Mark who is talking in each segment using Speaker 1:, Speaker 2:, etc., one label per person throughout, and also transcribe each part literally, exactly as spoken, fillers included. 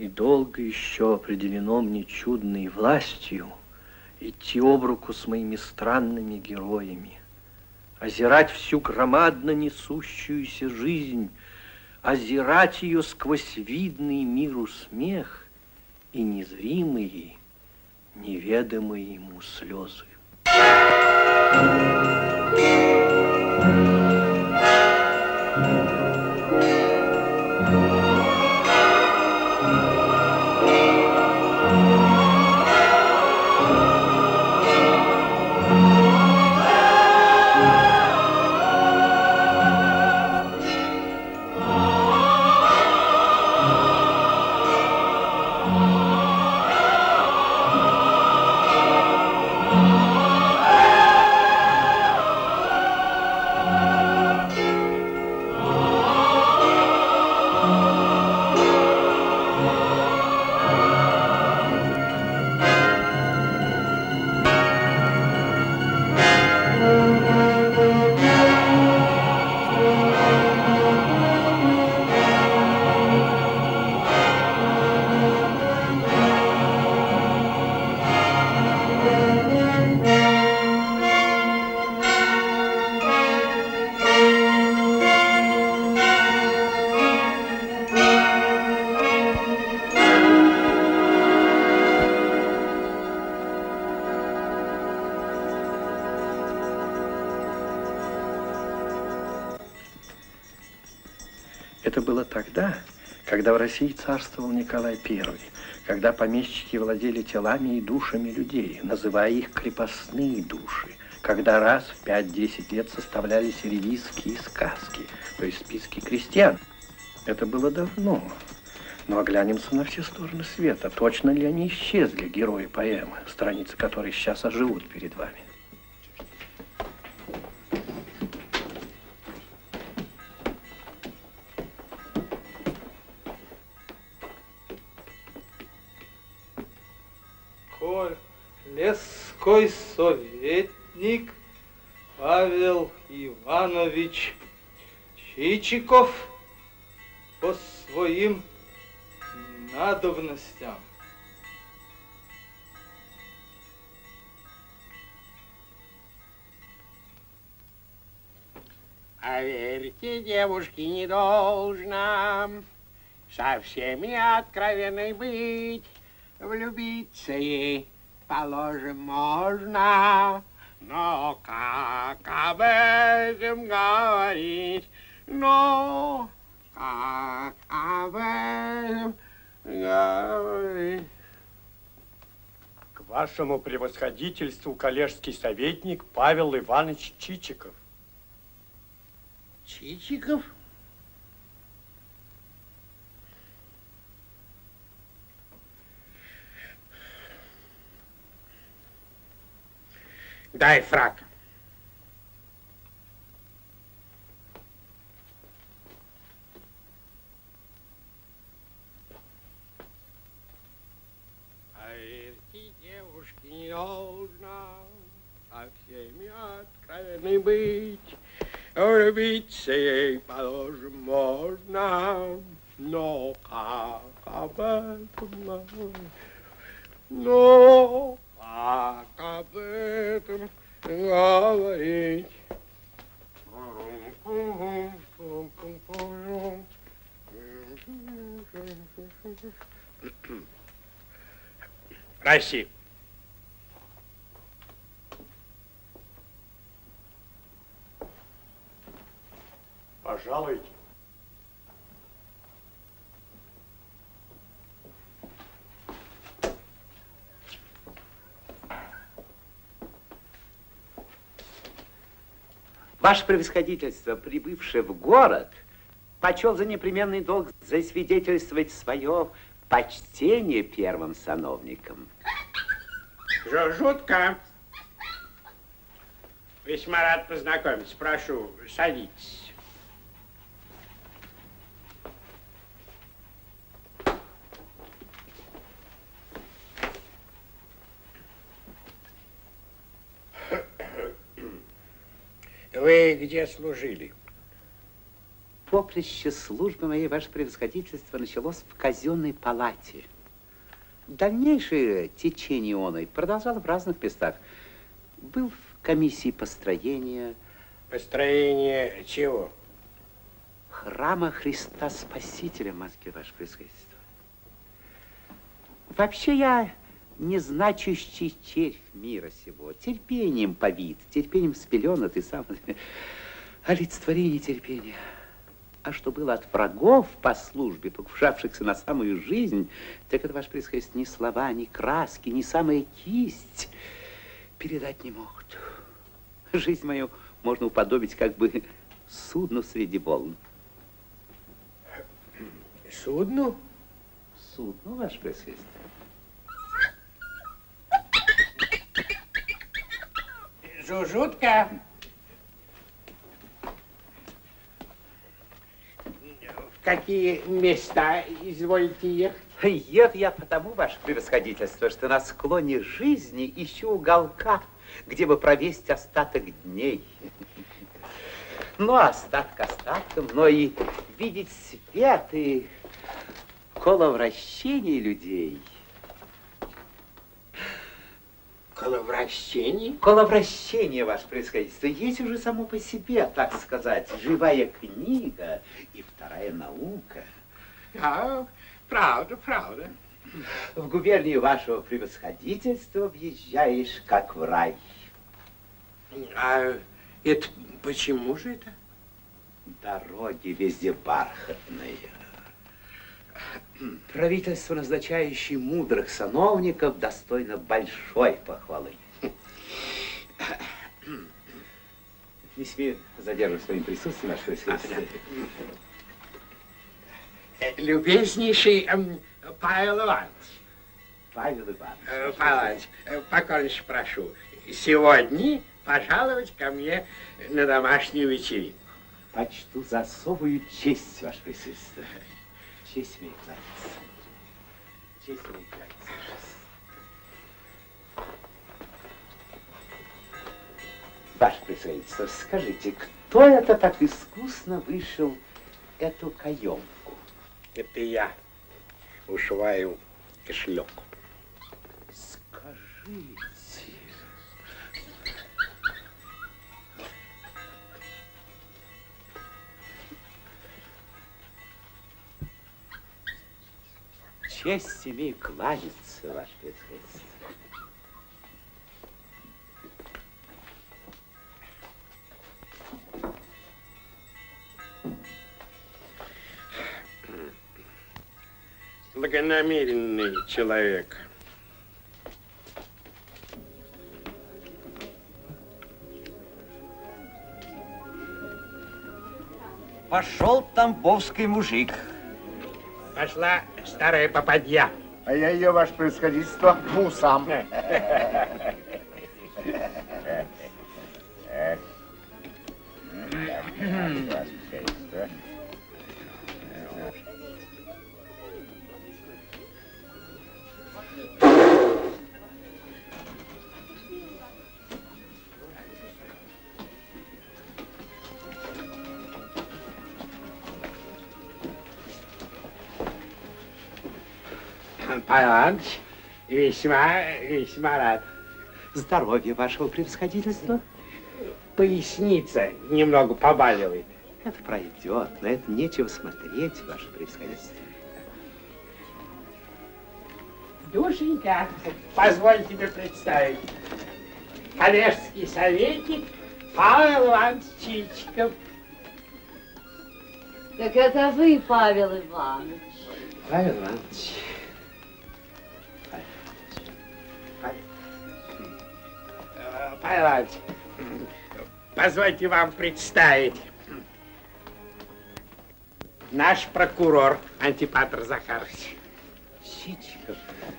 Speaker 1: И долго еще определено мне чудной властью идти об руку с моими странными героями, озирать всю громадно несущуюся жизнь, озирать ее сквозь видный миру смех и незримые, неведомые ему слезы. Это было тогда, когда в России царствовал Николай Первый, когда помещики владели телами и душами людей, называя их крепостные души, когда раз в пять-десять лет составлялись ревизские сказки, то есть списки крестьян. Это было давно, но оглянемся на все стороны света. Точно ли они исчезли, герои поэмы, страницы которой сейчас оживут перед вами?
Speaker 2: Лесской советник Павел Иванович Чичиков по своим надобностям.
Speaker 3: А верьте, девушки, не должно со всеми откровенной быть, влюбиться ей, положим, можно, но как об этом говорить, но как об этом говорить?
Speaker 4: К вашему превосходительству коллежский советник Павел Иванович Чичиков.
Speaker 3: Чичиков? Дай фрак. А верьте, девушки, не должно со всеми откровенной быть, влюбиться ей, положим, можно, но как об этом говорить? Но как об этом говорить? Россия.
Speaker 4: Пожалуйте.
Speaker 5: Ваше превосходительство, прибывшее в город, почел за непременный долг засвидетельствовать свое почтение первым сановникам.
Speaker 3: Жутко. Весьма рад познакомиться. Прошу, садитесь. Вы где служили?
Speaker 5: поприще службы моей, ваше превосходительство, началось в казенной палате. Дальнейшее течение оной продолжало в разных местах. Был в комиссии построения.
Speaker 3: Построение чего?
Speaker 5: Храма Христа Спасителя в Москве, ваше превосходительство. Вообще я незначущий червь мира сего, терпением повит, терпением спеленат и сам олицетворение терпения. А что было от врагов по службе, покушавшихся на самую жизнь, так это, ваше превосходительство, ни слова, ни краски, ни самая кисть передать не могут. Жизнь мою можно уподобить как бы судну среди волн.
Speaker 3: Судну?
Speaker 5: Судну, ваше превосходительство.
Speaker 3: Жужутка. В какие места изволите ехать?
Speaker 5: Еду я потому, ваше превосходительство, что на склоне жизни ищу уголка, где бы провесть остаток дней. Ну, остаток остатком, но и видеть свет и коловращение людей.
Speaker 3: Коловращение?
Speaker 5: Коловращение, ваше превосходительство, есть уже само по себе, так сказать, живая книга и вторая наука.
Speaker 3: А, правда, правда.
Speaker 5: В губернию вашего превосходительства въезжаешь, как в рай.
Speaker 3: А это почему же это?
Speaker 5: Дороги везде бархатные. Правительство, назначающее мудрых сановников, достойно большой похвалы. Не смею задерживать своим присутствием, ваше присутствие.
Speaker 3: Любезнейший эм, Павел Иванович.
Speaker 5: Павел Иванович.
Speaker 3: Э, Павел Иванович, э, покорнейше прошу, сегодня пожаловать ко мне на домашнюю вечеринку.
Speaker 5: Почту за особую честь, ваше присутствие. Честь мне кланяется. Честь мне кланяется. Ваше присутствие, скажите, кто это так искусно вышел эту каемку?
Speaker 3: Это я ушиваю кошелек.
Speaker 5: Скажите. Честь имею кланяться, ваше превосходительство.
Speaker 3: Благонамеренный человек.
Speaker 6: Пошел тамбовский мужик.
Speaker 3: Пошла старая попадья.
Speaker 7: А я ее, ваше превосходительство, по усам.
Speaker 3: Павел Иванович, весьма, весьма рад.
Speaker 5: Здоровье вашего превосходительства.
Speaker 3: Поясница немного побаливает.
Speaker 5: Это пройдет, на это нечего смотреть, ваше превосходительство.
Speaker 3: Душенька, позволь тебе представить. Коллежский советник Павел Иванович Чичиков.
Speaker 8: Так это вы, Павел Иванович.
Speaker 3: Павел Иванович. Павел Иванович, позвольте вам представить. Наш прокурор Антипатр Захарович.
Speaker 5: Чичиков.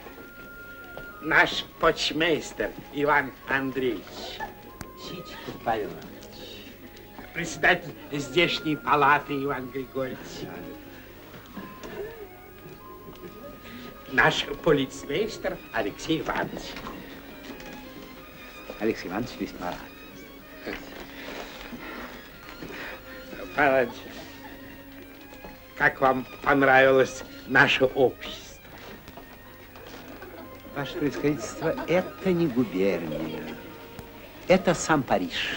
Speaker 3: Наш почмейстер Иван Андреевич.
Speaker 5: Чичиков Павел Иванович.
Speaker 3: Председатель здешней палаты Иван Григорьевич. Наш полицмейстер Алексей Иванович.
Speaker 5: Алексей Иванович весьма рад.
Speaker 3: Павел Иванович, как вам понравилось наше общество?
Speaker 5: Ваше Превосходительство, это не губерния. Это сам Париж.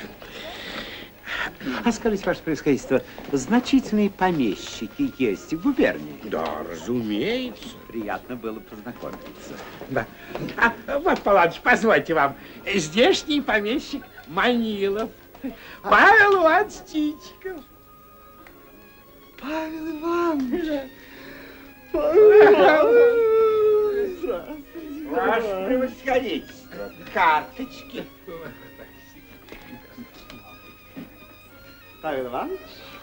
Speaker 5: А скажите, Ваше Превосходительство, значительные помещики есть в губернии?
Speaker 3: Да, разумеется.
Speaker 5: Приятно было познакомиться.
Speaker 3: Да. А, вот, Павлович, позвольте вам. Здешний помещик Манилов. Павел Иванович Чичиков.
Speaker 9: Павел Иванович. Павел Иванович.
Speaker 5: Ваше Превосходительство, карточки.
Speaker 9: Павел Иванович.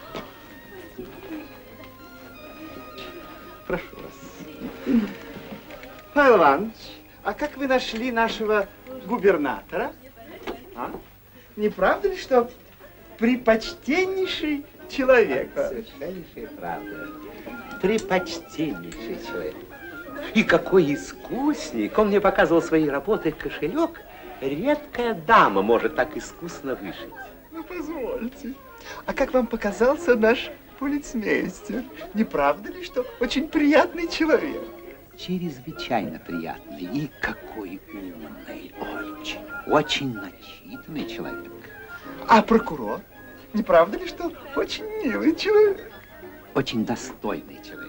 Speaker 9: Прошу вас. Павел Иванович, а как вы нашли нашего губернатора? А? Не правда ли, что препочтеннейший человек?
Speaker 5: Совершеннейшая правда. Препочтеннейший человек. И какой искусник! Он мне показывал свои работы, кошелек. Редкая дама может так искусно вышить.
Speaker 9: Ну, позвольте. А как вам показался наш полицмейстер? Не правда ли, что очень приятный человек?
Speaker 5: Чрезвычайно приятный. И какой умный. Очень, очень начитанный человек.
Speaker 9: А прокурор? Не правда ли, что очень милый человек?
Speaker 5: Очень достойный человек.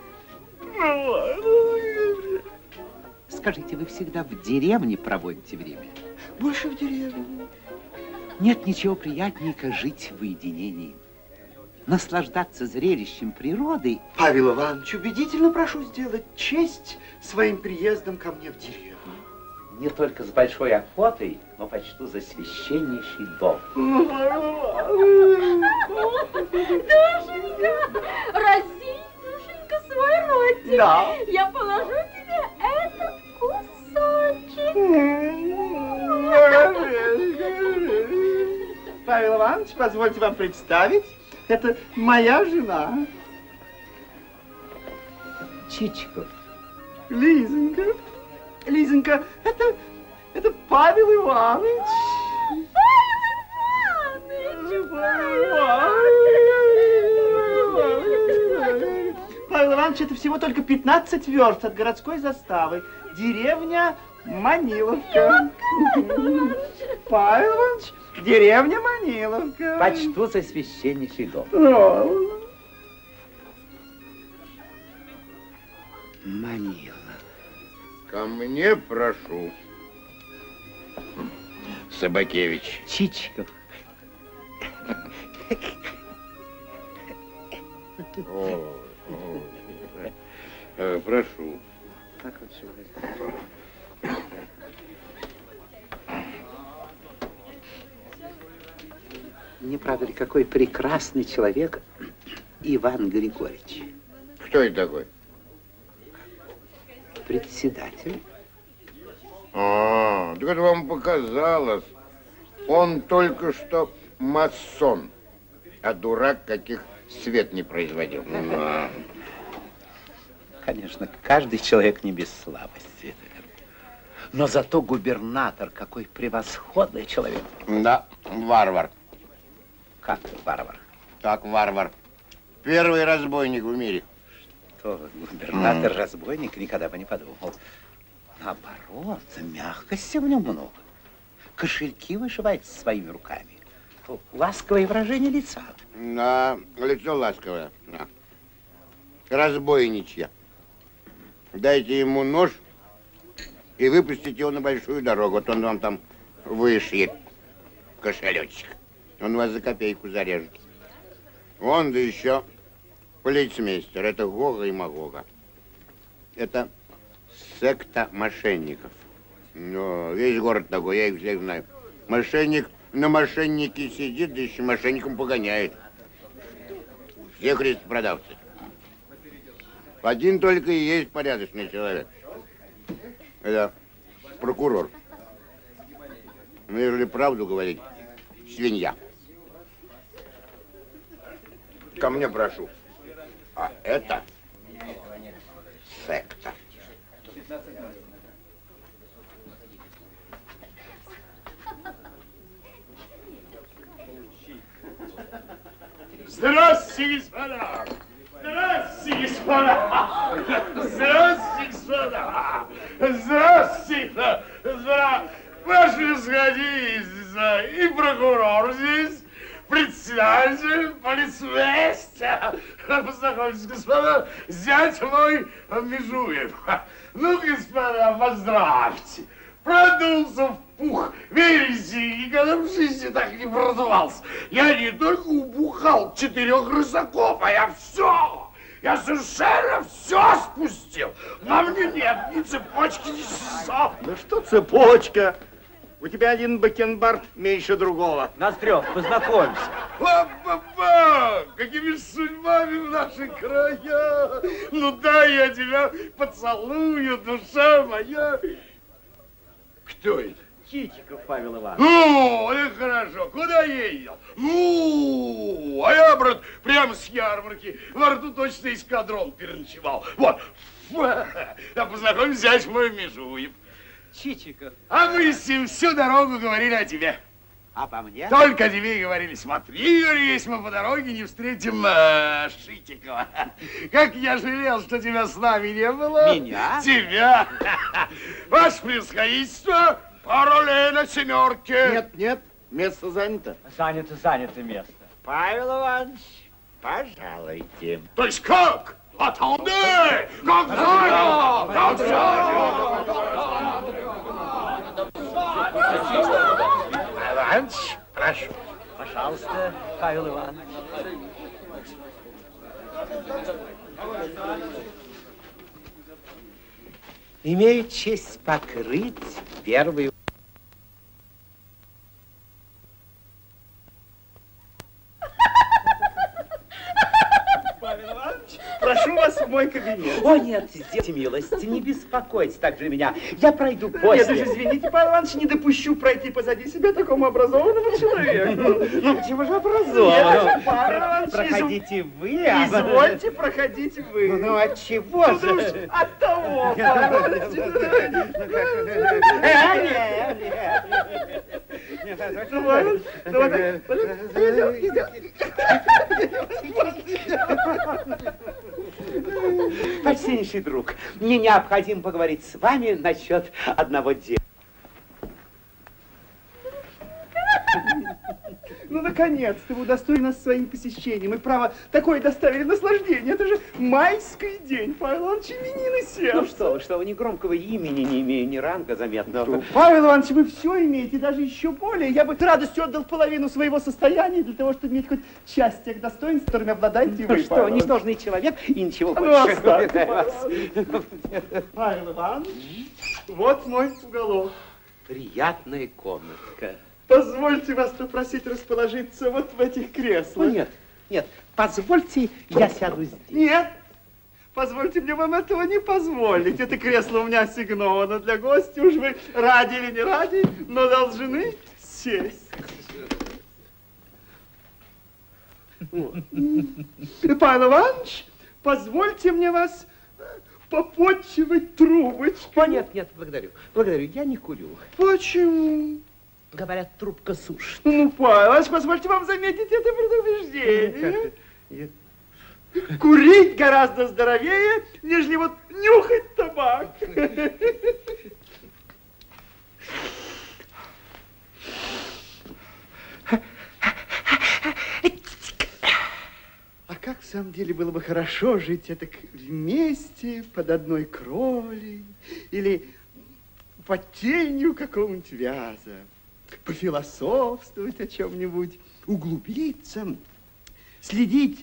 Speaker 5: Скажите, вы всегда в деревне проводите время?
Speaker 9: Больше в деревне.
Speaker 5: Нет ничего приятнее, как жить в уединении. Наслаждаться зрелищем природы.
Speaker 9: Павел Иванович, убедительно прошу сделать честь своим приездом ко мне в деревню.
Speaker 5: Не только с большой охотой, но почту за священнейший долг.
Speaker 8: Душенька, разинь, душенька, свой ротик.
Speaker 9: Да.
Speaker 8: Я положу тебе этот кусочек.
Speaker 9: Павел Иванович, позвольте вам представить, это моя жена.
Speaker 5: Чичиков.
Speaker 9: Лизонька. Лизонька, это, это Павел Иванович. Павел Иванович, это всего только пятнадцать верст от городской заставы. Деревня Маниловка. Павел Иванович, деревня Маниловка.
Speaker 5: Почту за священнейший долг. Манила.
Speaker 3: Ко мне прошу. Собакевич.
Speaker 5: Чичиков.
Speaker 3: О, о. Прошу.
Speaker 5: Не правда ли, какой прекрасный человек Иван Григорьевич?
Speaker 3: Кто это такой?
Speaker 5: Председатель.
Speaker 3: А, так это вам показалось. Он только что масон, а дурак каких свет не производил. Да.
Speaker 5: Конечно, каждый человек не без слабости. Но зато губернатор какой превосходный человек.
Speaker 3: Да, варвар.
Speaker 5: Как варвар?
Speaker 3: Как варвар. Первый разбойник в мире.
Speaker 5: Что, губернатор разбойник, никогда бы не подумал. Наоборот, мягкости в нем много. Кошельки вышивает своими руками. Ласковое выражение лица.
Speaker 3: Да, лицо ласковое. Да. Разбойничье. Дайте ему нож и выпустите его на большую дорогу. Вот он вам там вышьет кошелечек. Он вас за копейку зарежет. Вон, да еще полицмейстер. Это Гога и Магога. Это секта мошенников. Но весь город такой, я их всех знаю. Мошенник на мошеннике сидит, да еще мошенником погоняет. Все христопродавцы. Один только и есть порядочный человек. Это прокурор. Ну, если правду говорить, свинья. Ко мне прошу. А это секта.
Speaker 4: Здравствуйте, господа! Здравствуйте!
Speaker 7: господа! Здравствуйте, господа! Здравствуйте! Здравствуйте! Ваше превосходительство! И прокурор здесь, председатель, полицмейстер. Познакомьтесь, господа, зять мой Межуев. Ну, господа, поздравьте. Продулся в пух. Верите, никогда в жизни так не продувался. Я не только убухал четырех рысаков, а я все, я совершенно все спустил. На мне нет ни цепочки, ни часов.
Speaker 9: Да что цепочка? У тебя один бакенбард меньше другого.
Speaker 6: Ноздрев, познакомься.
Speaker 7: Папа, какими судьбами в наши края. Ну да, я тебя поцелую, душа моя. Кто это?
Speaker 6: Чичиков Павел Иванович.
Speaker 7: Ну, это хорошо. Куда ездил? Ну, а я, брат, прямо с ярмарки. Во рту точно эскадрон переночевал. Вот. А познакомься, зять мой Межуев.
Speaker 6: Чичиков.
Speaker 7: А мы с ним всю дорогу говорили о тебе.
Speaker 5: А по мне?
Speaker 7: Только о тебе и говорили. Смотри, если мы по дороге не встретим э, Шитикова. Как я жалел, что тебя с нами не было.
Speaker 5: Меня?
Speaker 7: Тебя. Ваше превосходительство, паролей на семерке.
Speaker 9: Нет, нет, место занято.
Speaker 6: Занято, занято место.
Speaker 5: Павел Иванович, пожалуйте.
Speaker 7: То есть как? Attendez! Как занято? Как занято? Иванович, прошу.
Speaker 6: Пожалуйста, Павел Иванович.
Speaker 5: Имею честь покрыть первый...
Speaker 9: Прошу вас в мой кабинет.
Speaker 5: О, нет, сделайте милость, не беспокойтесь так же меня. Я пройду после.
Speaker 9: Нет, уж извините, Павел Иванович, не допущу пройти позади себя такому образованному человеку.
Speaker 5: Ну, почему же образованному?
Speaker 9: Павел Иванович,
Speaker 5: Проходите вы, а...
Speaker 9: Извольте проходить вы.
Speaker 5: Ну, от чего
Speaker 9: Ну,
Speaker 5: же?
Speaker 9: уж от того, Павел
Speaker 5: Почтеннейший друг, мне необходимо поговорить с вами насчет одного дела.
Speaker 9: Ну, наконец-то вы удостоили нас своим посещением. И, право, такое доставили наслаждение. Это же майский день, Павел Иванович, именины сердца.
Speaker 5: Ну что вы, что вы, ни громкого имени не имею, ни ранга заметного.
Speaker 9: Ну, Павел Иванович, вы все имеете, даже еще более. Я бы с радостью отдал половину своего состояния для того, чтобы иметь хоть часть тех достоинств, которыми обладаете вы,
Speaker 5: Ну что,
Speaker 9: Павел
Speaker 5: ничтожный человек и ничего
Speaker 9: Ну,
Speaker 5: больше.
Speaker 9: оставьте, Павел Иванович, вот мой уголок.
Speaker 5: Приятная комнатка.
Speaker 9: Позвольте вас попросить расположиться вот в этих креслах.
Speaker 5: Ну, нет, нет, позвольте, я сяду здесь.
Speaker 9: Нет, позвольте мне вам этого не позволить. Это кресло у меня ассигновано для гостя. Уж вы ради или не ради, но должны сесть. Вот. Павел Иванович, позвольте мне вас попотчевать трубочкой.
Speaker 5: О, нет, нет, благодарю, благодарю, я не курю.
Speaker 9: Почему?
Speaker 5: Говорят, трубка сушит.
Speaker 9: Ну, Павел Иванович, позвольте вам заметить это предупреждение. Курить гораздо здоровее, нежели вот нюхать табак. А как в самом деле было бы хорошо жить это вместе, под одной кровлей, или под тенью какого-нибудь вяза, пофилософствовать о чем-нибудь, углубиться, следить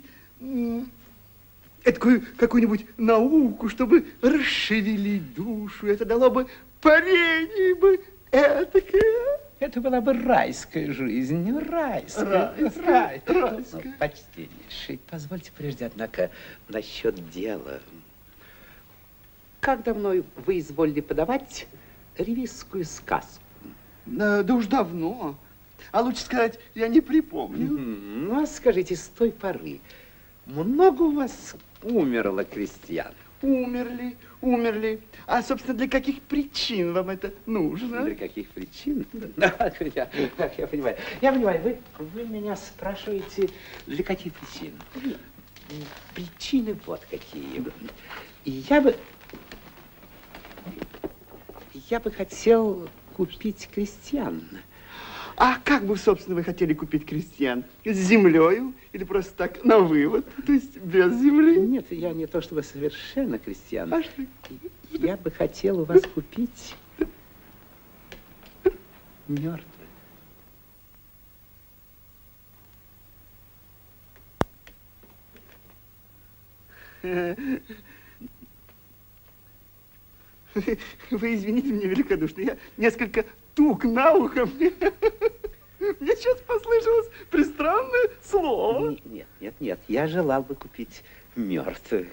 Speaker 9: такую какую-нибудь науку, чтобы расшевелить душу. Это дало бы парение бы этакое.
Speaker 5: Это была бы райская жизнь, райская.
Speaker 9: Райская, райская.
Speaker 5: Почтеннейший, позвольте прежде, однако, насчет дела. Как давно вы изволили подавать ревизскую сказку?
Speaker 9: Да, да уж давно. А лучше сказать, я не припомню.
Speaker 5: Ну, а скажите, с той поры много у вас умерло крестьян?
Speaker 9: Умерли, умерли. А, собственно, для каких причин вам это нужно?
Speaker 5: Для каких причин? Я, я понимаю. Я понимаю, вы, вы меня спрашиваете, для каких причин? Причин. причины вот какие. И я бы... Я бы хотел купить крестьян.
Speaker 9: А как бы, собственно, вы хотели купить крестьян? С землею или просто так на вывод? То есть без земли?
Speaker 5: Нет, я не то чтобы совершенно крестьян.
Speaker 9: А что?
Speaker 5: Я бы хотел у вас купить мертвых.
Speaker 9: Вы извините меня великодушно, я несколько тук на ухо. Мне, мне сейчас послышалось пристранное слово.
Speaker 5: Нет, нет, нет, нет, я желал бы купить мертвых.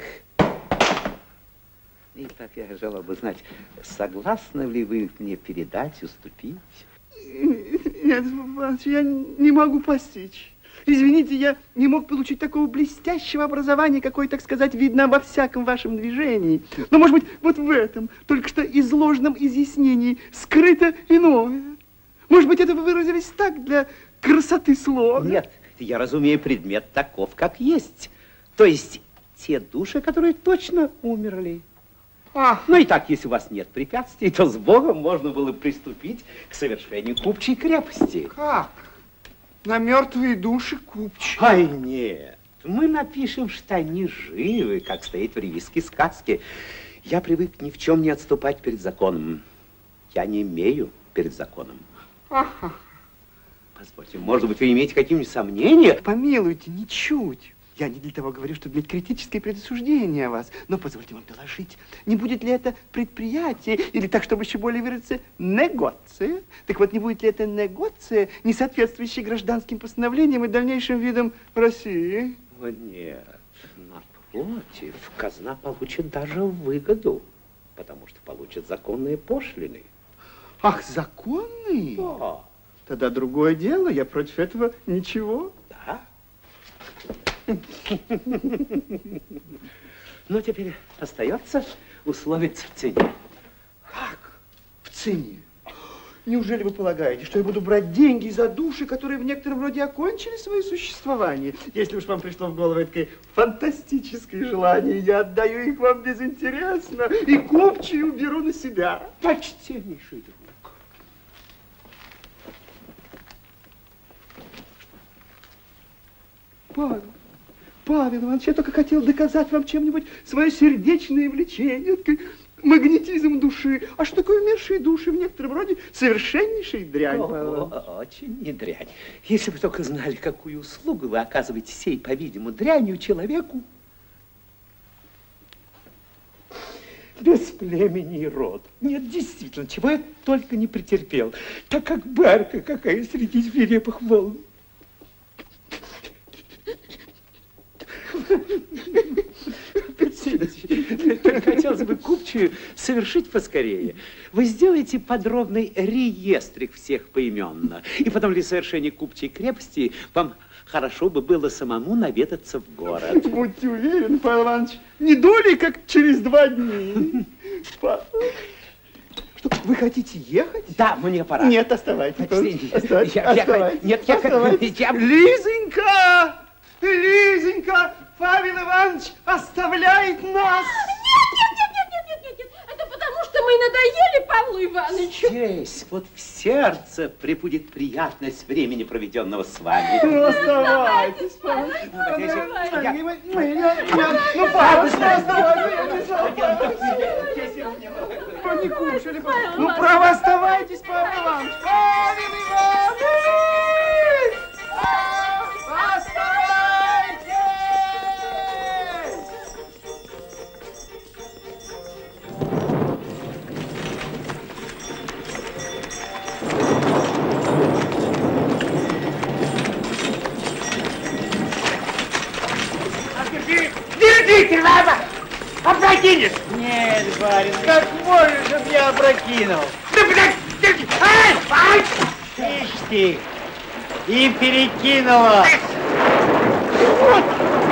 Speaker 5: Итак, я желал бы знать, согласны ли вы мне передать, уступить?
Speaker 9: Нет, я не могу постичь. Извините, я не мог получить такого блестящего образования, какое, так сказать, видно обо всяком вашем движении. Но, может быть, вот в этом, только что изложенном изъяснении, скрыто иное. Может быть, это вы выразились так, для красоты слова?
Speaker 5: Нет, я разумею предмет таков, как есть. То есть, те души, которые точно умерли.
Speaker 9: А.
Speaker 5: Ну и так, если у вас нет препятствий, то с Богом можно было приступить к совершению купчей крепости.
Speaker 9: Как? На мертвые души купчие?
Speaker 5: Ай, нет. Мы напишем, что они живы, как стоит в ревизской сказке. Я привык ни в чем не отступать перед законом. Я не имею перед законом.
Speaker 9: Ага.
Speaker 5: Позвольте, может быть, вы имеете какие-нибудь сомнения?
Speaker 9: Помилуйте, ничуть. Я не для того говорю, чтобы иметь критическое предосуждение о вас. Но позвольте вам доложить, не будет ли это предприятие, или так, чтобы еще более выразиться, негоция? Так вот, не будет ли это негоция, не соответствующая гражданским постановлениям и дальнейшим видам России?
Speaker 5: О, нет, напротив, казна получит даже выгоду, потому что получит законные пошлины.
Speaker 9: Ах, законные?
Speaker 5: Да.
Speaker 9: Тогда другое дело, я против этого ничего.
Speaker 5: Да. Ну, теперь остается условиться в цене.
Speaker 9: Как? В цене? Неужели вы полагаете, что я буду брать деньги за души, которые в некотором роде окончили свое существование? Если уж вам пришло в голову такое фантастическое желание, я отдаю их вам безинтересно и купчую беру на себя.
Speaker 5: Почтеннейший друг.
Speaker 9: Павел, Павел Иванович, я только хотел доказать вам чем-нибудь свое сердечное влечение, такой магнетизм души. А что такое умершие души? В некотором роде совершеннейшая дрянь.
Speaker 5: О, очень не дрянь. Если бы только знали, какую услугу вы оказываете сей, по-видимому, дрянью человеку. Без племени и род. Нет, действительно, чего я только не претерпел. Так как барка какая среди свирепых волн. Только хотелось бы купчую совершить поскорее. Вы сделаете подробный реестрик всех поименно. И потом для совершения купчей крепости вам хорошо бы было самому наведаться в город.
Speaker 9: Будьте уверены, Павел Иванович, не долей, как через два дня. Что, вы хотите ехать?
Speaker 5: Да, мне пора.
Speaker 9: Нет, оставайтесь. Оставайтесь.
Speaker 5: Я, я, нет, я,
Speaker 9: оставайтесь.
Speaker 5: Я...
Speaker 9: Лизонька! Лизонька! Павел Иванович оставляет нас!
Speaker 8: Нет, нет, нет, нет, нет, нет, нет. Это потому, что мы надоели Павлу Ивановичу.
Speaker 5: Здесь, вот в сердце, прибудет приятность времени, проведенного с вами.
Speaker 9: Ну, оставайтесь, Павел. Ну, Павел, оставайтесь. Не кушали. Ну, право, оставайтесь, Павел Иванович. Павел Иванович! Оставайтесь!
Speaker 10: Держите, лава! Опрокинешь!
Speaker 6: Нет, барин, как можешь, чтоб я опрокинул?
Speaker 10: Да, блядь, держи! Ай! Ай!
Speaker 6: Ишь ты! И перекинула!
Speaker 10: Вот!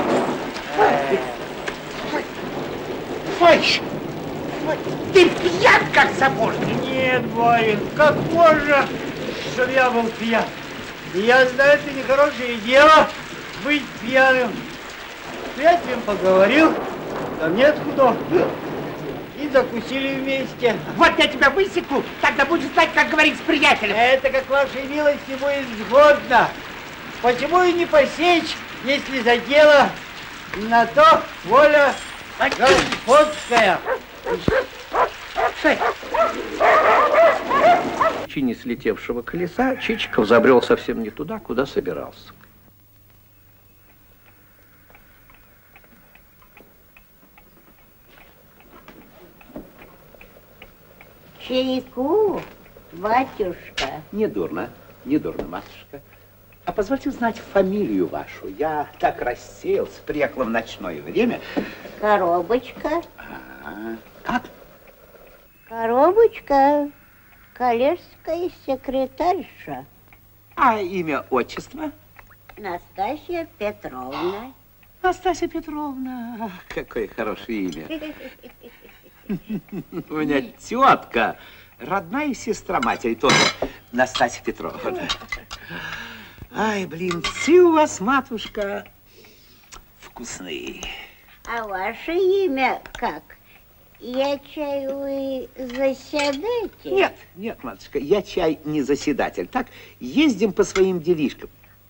Speaker 10: Ой! Ты пьян, как сапожник!
Speaker 6: Нет, барин, как можно, чтоб я был пьян? Я знаю, это нехорошее дело быть пьяным. приятелем поговорил, там нет худо. И закусили вместе.
Speaker 10: Вот я тебя высеку, тогда будешь знать, как говорить с приятелем.
Speaker 6: Это, как вашей милости, будет сгодно. Почему и не посечь, если за дело на то воля господская.
Speaker 1: В чине слетевшего колеса Чичиков забрел совсем не туда, куда собирался.
Speaker 11: Чайку, батюшка.
Speaker 5: Не дурно, не дурно, матушка. А позвольте узнать фамилию вашу. Я так рассеялся, приехал в ночное время.
Speaker 11: Коробочка.
Speaker 5: А, как?
Speaker 11: Коробочка. Коллежская секретарша.
Speaker 5: А имя, отчество?
Speaker 11: Настасья Петровна.
Speaker 5: Настасья Петровна. Ах, какое хорошее имя. У меня тетка, родная сестра матери тоже, Настасья Петровна. Ай, блинцы у вас, матушка, вкусные.
Speaker 11: А ваше имя как? Я чай, вы заседатель?
Speaker 5: Нет, нет, матушка, я чай не заседатель. Так, ездим по своим делишкам.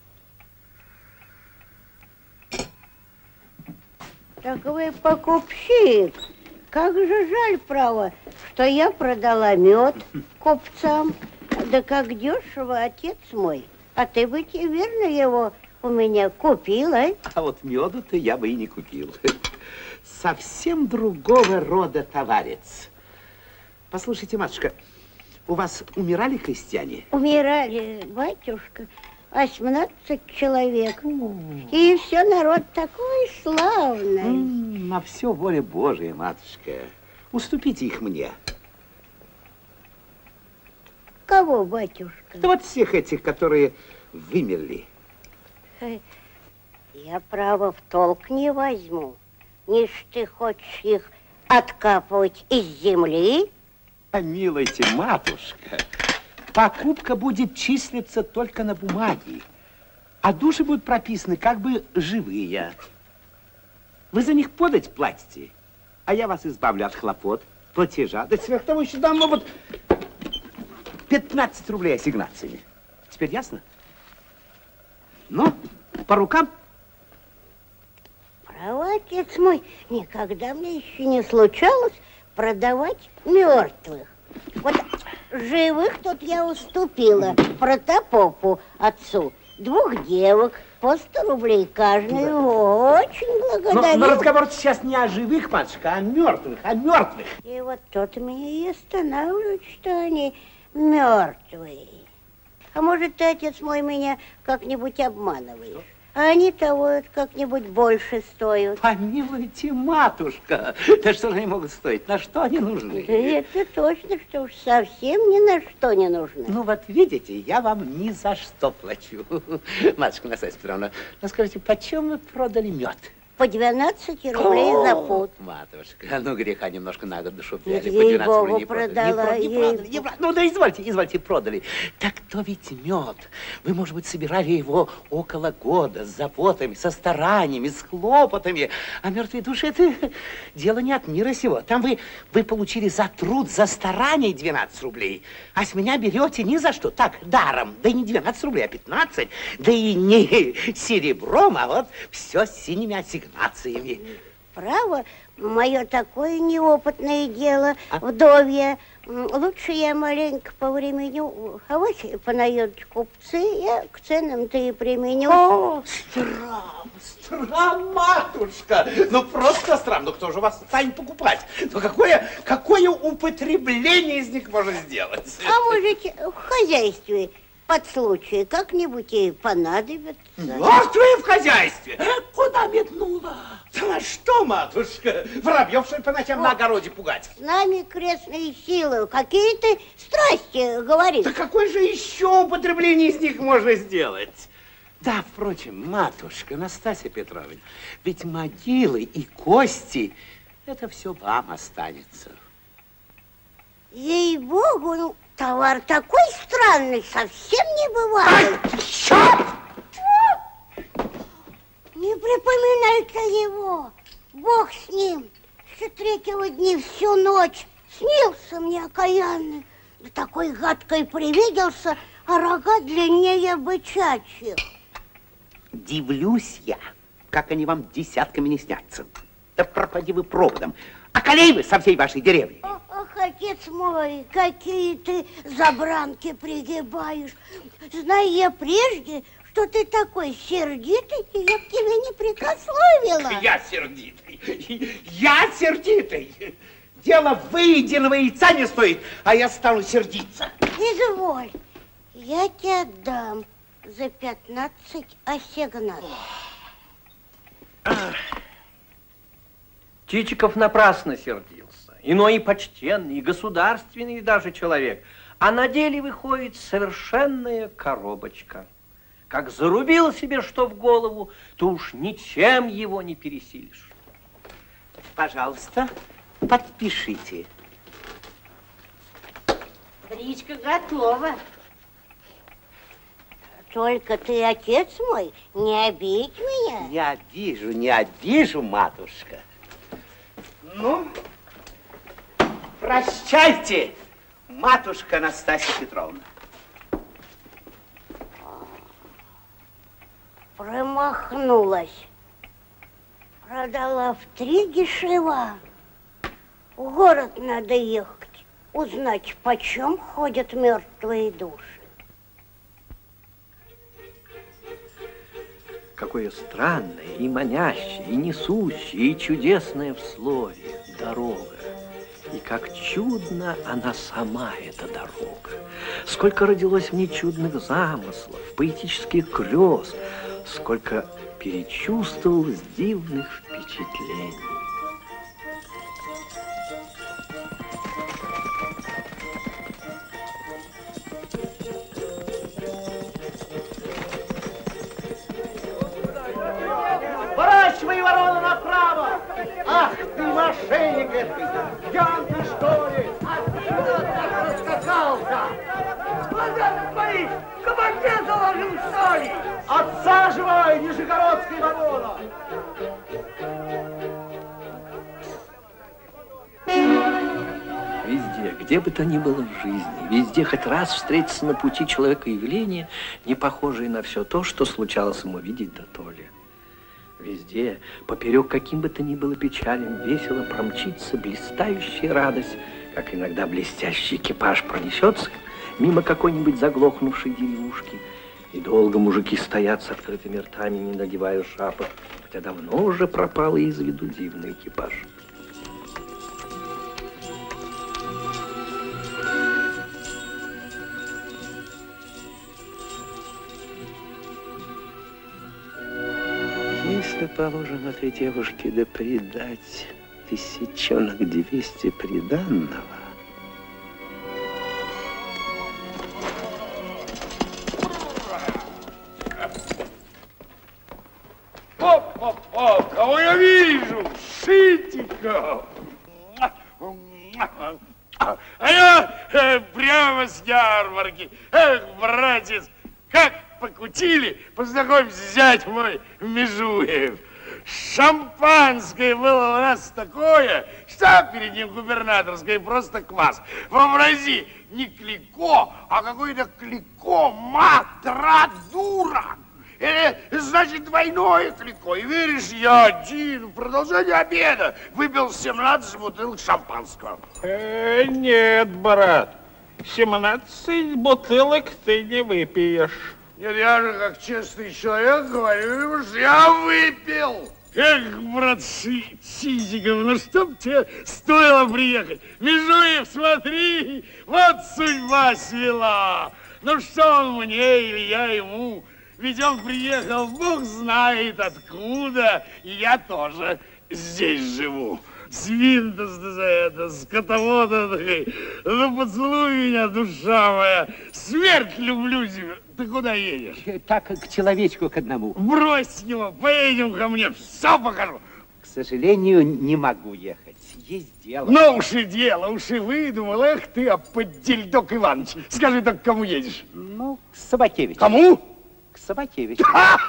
Speaker 11: Так вы покупщик. Как же жаль, право, что я продала мед купцам. Да как дешево, отец мой. А ты бы, верно, его у меня купил, а?
Speaker 5: А вот меду-то я бы и не купил. Совсем другого рода товарец. Послушайте, матушка, у вас умирали крестьяне?
Speaker 11: Умирали, батюшка, восемнадцать человек. И все народ такой славный.
Speaker 5: М-м, на все воля Божия, матушка. Уступите их мне.
Speaker 11: Кого, батюшка?
Speaker 5: Да вот всех этих, которые вымерли.
Speaker 11: Я, право, в толк не возьму. Не ж ты хочешь их откапывать из земли?
Speaker 5: Помилуйте, матушка, покупка будет числиться только на бумаге, а души будут прописаны как бы живые. Вы за них подать платите, а я вас избавлю от хлопот, платежа. Да сверх того еще дам, ну вот, пятнадцать рублей ассигнациями. Теперь ясно? Ну, по рукам?
Speaker 11: Право, отец мой, никогда мне еще не случалось продавать мертвых. Вот живых тут я уступила протопопу отцу. Двух девок, по сто рублей каждую. Очень благодарю.
Speaker 5: Но, но разговор сейчас не о живых, матушка, а о мертвых, о мертвых.
Speaker 11: И вот тот меня и останавливает, что они мертвые. А может, ты, отец мой, меня как-нибудь обманываешь? А они того как-нибудь больше стоят.
Speaker 5: Помилуйте, матушка, да что же они могут стоить? На что они нужны?
Speaker 11: Да это точно, что уж совсем ни на что не нужны.
Speaker 5: Ну вот видите, я вам ни за что плачу. Матушка Настасья Петровна, ну скажите, почем вы продали мед?
Speaker 11: По двенадцать рублей за пуд.
Speaker 5: Матушка, ну греха немножко на год душу взяли.
Speaker 11: Ей-богу, продала.
Speaker 5: Не, не, продали, не продали. Ну да извольте, извольте, продали. Так то ведь мед. Вы, может быть, собирали его около года с заботами, со стараниями, с хлопотами. А мертвые души это дело не от мира сего. Там вы, вы получили за труд, за старание двенадцать рублей. А с меня берете ни за что. Так, даром. Да и не двенадцать рублей, а пятнадцать. Да и не серебром, а вот все с синими ассигнациями.
Speaker 11: Право, мое такое неопытное дело, а? Вдовья. Лучше я маленько повременю, а вот понаедут купцы, я к ценам-то и применю.
Speaker 5: О, страм, страм, матушка! Ну, просто страм. Ну, кто же вас станет покупать? Ну, какое, какое употребление из них можно сделать?
Speaker 11: А можете в хозяйстве под случай как-нибудь и понадобится.
Speaker 5: Мертвые в хозяйстве? Куда метнула? Да на что, матушка? Воробьев, что ли, по ночам О, на огороде пугать?
Speaker 11: С нами крестные силы, какие-то страсти, говорит.
Speaker 5: Да какое же еще употребление из них можно сделать? Да, впрочем, матушка Настасья Петровна, ведь могилы и кости, это все вам останется.
Speaker 11: Ей-богу, ну, товар такой странный, совсем не бывает.
Speaker 5: Ай, черт!
Speaker 11: Не припоминай-ка его. Бог с ним. Еще третьего дня всю ночь снился мне окаянный. Да такой гадкой привиделся, а рога длиннее бычачьих.
Speaker 5: Дивлюсь я, как они вам десятками не снятся. Да пропади вы проводом. Околей вы со всей вашей деревни.
Speaker 11: Ах, ах, отец мой, какие ты забранки пригибаешь. Знаю я прежде, что ты такой сердитый, и я к тебе не прикословила.
Speaker 5: Я сердитый. Я сердитый. Дело выеденного яйца не стоит, а я стану сердиться.
Speaker 11: Изволь, я тебе отдам за пятнадцать ассигнаций.
Speaker 1: Чичиков напрасно сердился. Иной и почтенный, и государственный даже человек. А на деле выходит совершенная коробочка. Как зарубил себе что в голову, то уж ничем его не пересилишь.
Speaker 5: Пожалуйста, подпишите.
Speaker 11: Бричка готова. Только ты, отец мой, не обидь меня.
Speaker 5: Не обижу, не обижу, матушка. Ну, прощайте, матушка Настасья Петровна.
Speaker 11: Промахнулась. Продала в три дешева. В город надо ехать, узнать, почем ходят мертвые души.
Speaker 1: Какое странное и манящее, и несущее, и чудесное в слове дорога. И как чудно она сама, эта дорога. Сколько родилось в ней чудных замыслов, поэтических грез, сколько перечувствовалось дивных впечатлений.
Speaker 6: Поворачивай ворота направо! Ах ты, мошенник этой! Пьян ты, что ли? Откуда так раскакался? Глаза твои! В кабаке заложил, что ли? Отсаживай, Нижегородский ворона!
Speaker 1: Везде, где бы то ни было в жизни, везде хоть раз встретится на пути человека явление, не похожее на все то, что случалось ему видеть до то ли. Везде, поперек каким бы то ни было печалям, весело промчится блистающая радость, как иногда блестящий экипаж пронесется мимо какой-нибудь заглохнувшей деревушки, и долго мужики стоят с открытыми ртами, не надевая шапок, хотя давно уже пропал из виду дивный экипаж. Если, положим, этой девушке да придать тысячонок двести приданного.
Speaker 7: Оп-оп-оп, кого я вижу? Шитиков! А я э, прямо с ярмарки. Эх, братец, как покутили, познакомься, зять мой Межуев. Шампанское было у нас такое, что перед ним губернаторское, просто квас. Вообрази, не Клико, а какой-то Клико, матра, дура. Это значит двойное Клико. И веришь, я один в продолжение обеда выпил семнадцать бутылок шампанского.
Speaker 12: Э, нет, брат, семнадцать бутылок ты не выпьешь.
Speaker 7: Нет, я же как честный человек говорю, что я выпил. Эх, брат Чичиков, ну чтоб тебе стоило приехать. Межуев, смотри, вот судьба свела. Ну что он мне или я ему? Ведь он приехал, Бог знает откуда, и я тоже здесь живу. Свинтус за это, скотовода такой. Ну поцелуй меня, душа моя. Смерть люблю тебя. Ты куда едешь?
Speaker 5: Так, к человечку к одному.
Speaker 7: Брось его, поедем ко мне, все покажу.
Speaker 5: К сожалению, не могу ехать. Есть дело.
Speaker 7: Ну уж и дело, уж и выдумал. Эх ты, а поддельдок Иваныч. Скажи только, к кому едешь?
Speaker 5: Ну, к Собакевичу.
Speaker 7: Кому?
Speaker 5: к Собакевичу.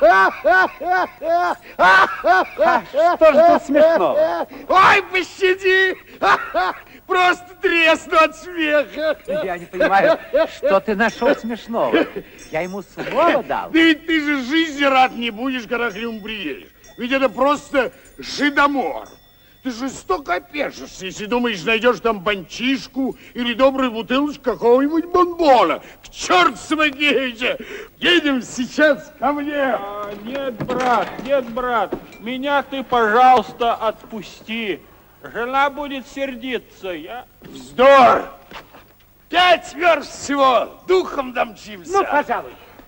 Speaker 5: Что же тут смешного?
Speaker 7: Ой, пощади! Просто тресну от смеха.
Speaker 5: Я не понимаю, что ты нашел смешного. Я ему слово дал.
Speaker 7: Да ведь ты же жизни рад не будешь, когда к нему приедешь. Ведь это просто жидомор. Ты жестоко опешишься, если думаешь, найдешь там банчишку или добрую бутылочку какого-нибудь бонбона. К черту Собакевича! Едем сейчас ко мне.
Speaker 12: А, нет, брат, нет, брат. Меня ты, пожалуйста, отпусти. Жена будет сердиться. Я...
Speaker 7: Вздор! Пять верст всего. Духом домчимся.
Speaker 5: Ну, пожалуй.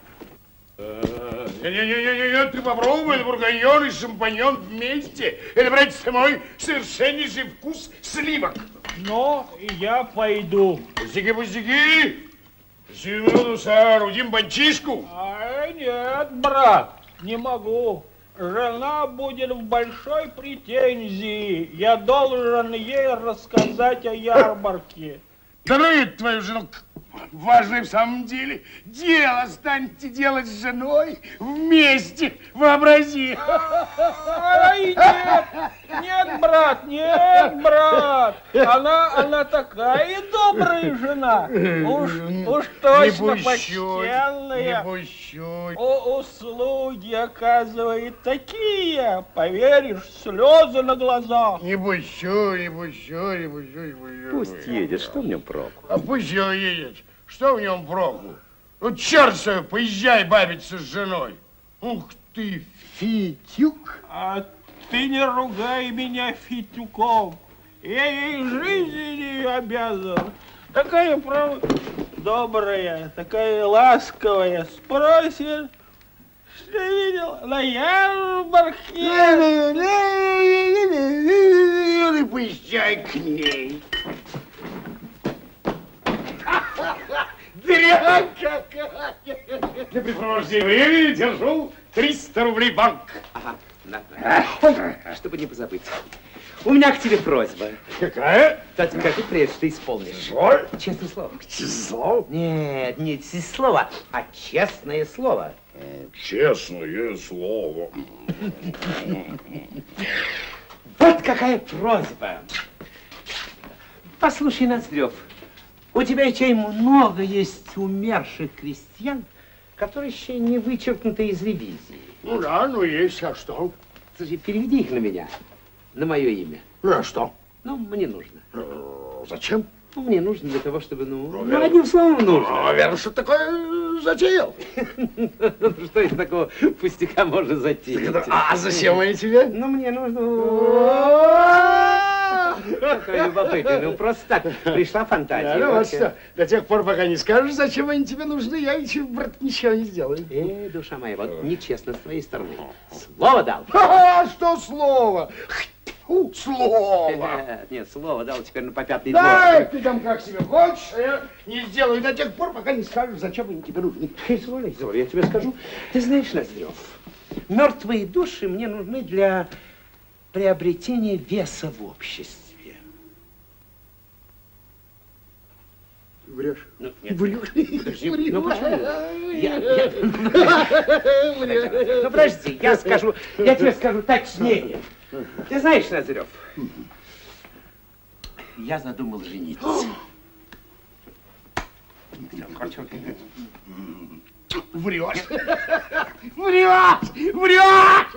Speaker 7: Не-не-не, ты попробуй бургоньон и шампаньон вместе. Это, братец мой, совершеннейший вкус сливок.
Speaker 12: Но я пойду.
Speaker 7: Пустяки, пустяки. Сию минуту соорудим банчишку.
Speaker 12: А, нет, брат, не могу. Жена будет в большой претензии. Я должен ей рассказать о ярмарке.
Speaker 7: Да ну это твою жену важное в самом деле. Дело станете делать с женой вместе. Вообрази.
Speaker 12: Ай, нет, нет, брат, нет, брат. Она, она такая добрая жена. Уж, уж точно почтенная.
Speaker 7: Не пущу.
Speaker 12: О, услуги оказывает такие, поверишь, слезы на глазах.
Speaker 7: Не пущу, не пущу, не пущу, не пущу.
Speaker 5: Пусть едет, что в нем проку?
Speaker 7: А пусть его едет. Что в нем проку? Ну, черт свой, поезжай бабиться с женой. Ух ты, Фитюк.
Speaker 12: А ты не ругай меня Фитюком. Я ей жизни не обязан. Такая, правда, добрая, такая ласковая. Спросит, что видел на ярмарке.
Speaker 7: Ну, поезжай к ней. Дрянь какая! Для препровождения времени держу триста рублей банк.
Speaker 5: Ага, на. Ой, чтобы не позабыть. У меня к тебе просьба.
Speaker 7: Какая?
Speaker 5: Да скажи, прежде, что ты исполнишь.
Speaker 7: Что?
Speaker 5: Честное слово.
Speaker 7: Число?
Speaker 5: Нет, не слово, а честное слово.
Speaker 7: Честное слово.
Speaker 5: Вот какая просьба. Послушай, Ноздрев, у тебя чай много есть умерших крестьян, которые еще не вычеркнуты из ревизии.
Speaker 7: Ну да, ну есть, а что?
Speaker 5: Слушай, переведи их на меня, на мое имя.
Speaker 7: Ну а что?
Speaker 5: Ну, мне нужно.
Speaker 7: Зачем?
Speaker 5: Ну, мне нужно для того, чтобы, ну, ну, ну одним словом нужно.
Speaker 7: А, верно, что такое затеял?
Speaker 5: Что из такого пустяка можно затеять?
Speaker 7: А зачем они тебе?
Speaker 5: Ну, мне нужно... Какой любопытный, ну просто так пришла фантазия.
Speaker 7: Ну вот что, до тех пор, пока не скажешь, зачем они тебе нужны, я ничего, брат, ничего не сделаю.
Speaker 5: Э, душа моя, вот нечестно с твоей стороны. Слово дал.
Speaker 7: А, что слово? Фу, слово.
Speaker 5: Нет, нет, слово дал теперь на попятный двор.
Speaker 7: Да, ты там как себе хочешь, а я не сделаю до тех пор, пока не скажешь, зачем они тебе нужны.
Speaker 5: Изволь, изволь, я тебе скажу. Ты знаешь, Ноздрев, мертвые души мне нужны для приобретения веса в обществе.
Speaker 7: Врешь?
Speaker 5: Ну, нет.
Speaker 7: Врешь?
Speaker 5: Подожди, ну почему? Я, я, ну, подожди, я скажу, я тебе скажу точнее. Ты знаешь, Ноздрев, я задумал жениться.
Speaker 7: Врешь! Врешь! Врешь!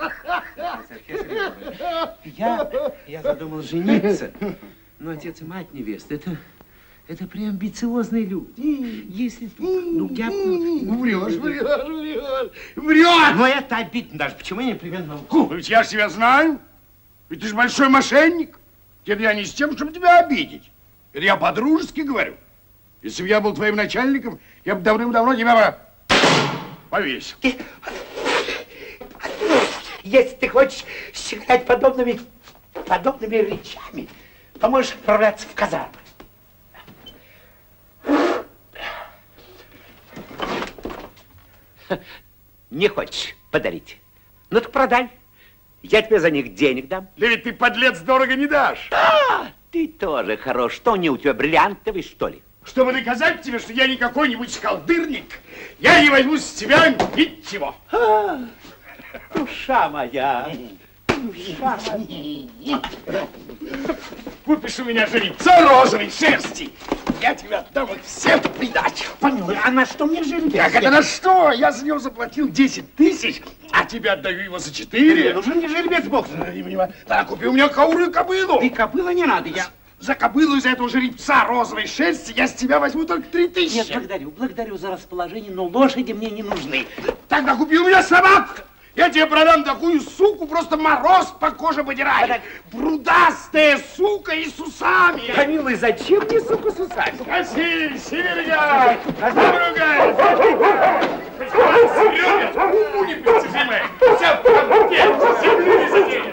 Speaker 5: Я, я задумал жениться, но отец и мать невесты, это... Это прям амбициозные люди. Если ну, я...
Speaker 7: Врешь, врешь, врешь, врешь!
Speaker 5: Но это обидно даже. Почему я непременно лгу?
Speaker 7: Ведь я ж тебя знаю. Ведь ты же большой мошенник. Это я не с тем, чтобы тебя обидеть. Это я по-дружески говорю. Если бы я был твоим начальником, я бы давным-давно тебя повесил.
Speaker 5: Если ты хочешь считать подобными, подобными речами, то можешь отправляться в казармы. Не хочешь подарить? Ну так продай. Я тебе за них денег дам.
Speaker 7: Да ведь ты, подлец, дорого не дашь.
Speaker 5: А, ты тоже хорош. Что, не у тебя бриллиантовый, что ли?
Speaker 7: чтобы доказать тебе, что я не какой-нибудь скалдырник, я не возьму с тебя ничего.
Speaker 5: А, душа моя, душа моя.
Speaker 7: Купишь у меня жеребца розовой шерсти, я тебе отдам их всем в придачу.
Speaker 10: Помилуй, а на что мне жеребец?
Speaker 7: Так это на что? Я за него заплатил десять тысяч, а тебе отдаю его за четыре.
Speaker 10: Мне нужен не жеребец, бог.
Speaker 7: Да, купи у меня каурую кобылу.
Speaker 10: И кобыла не надо, я...
Speaker 7: За кобылу из этого жеребца розовой шерсти я с тебя возьму только три тысячи.
Speaker 10: Нет, благодарю, благодарю за расположение, но лошади мне не нужны.
Speaker 7: Тогда купи у меня собак. Я тебе продам такую суку, просто мороз по коже подирает. Брудастая сука и с усами.
Speaker 10: Помилуй, зачем мне сука с усами?
Speaker 7: Спаси, северяк, подруга, Серега, уму непостижимая, вся в конте, земли не заденет.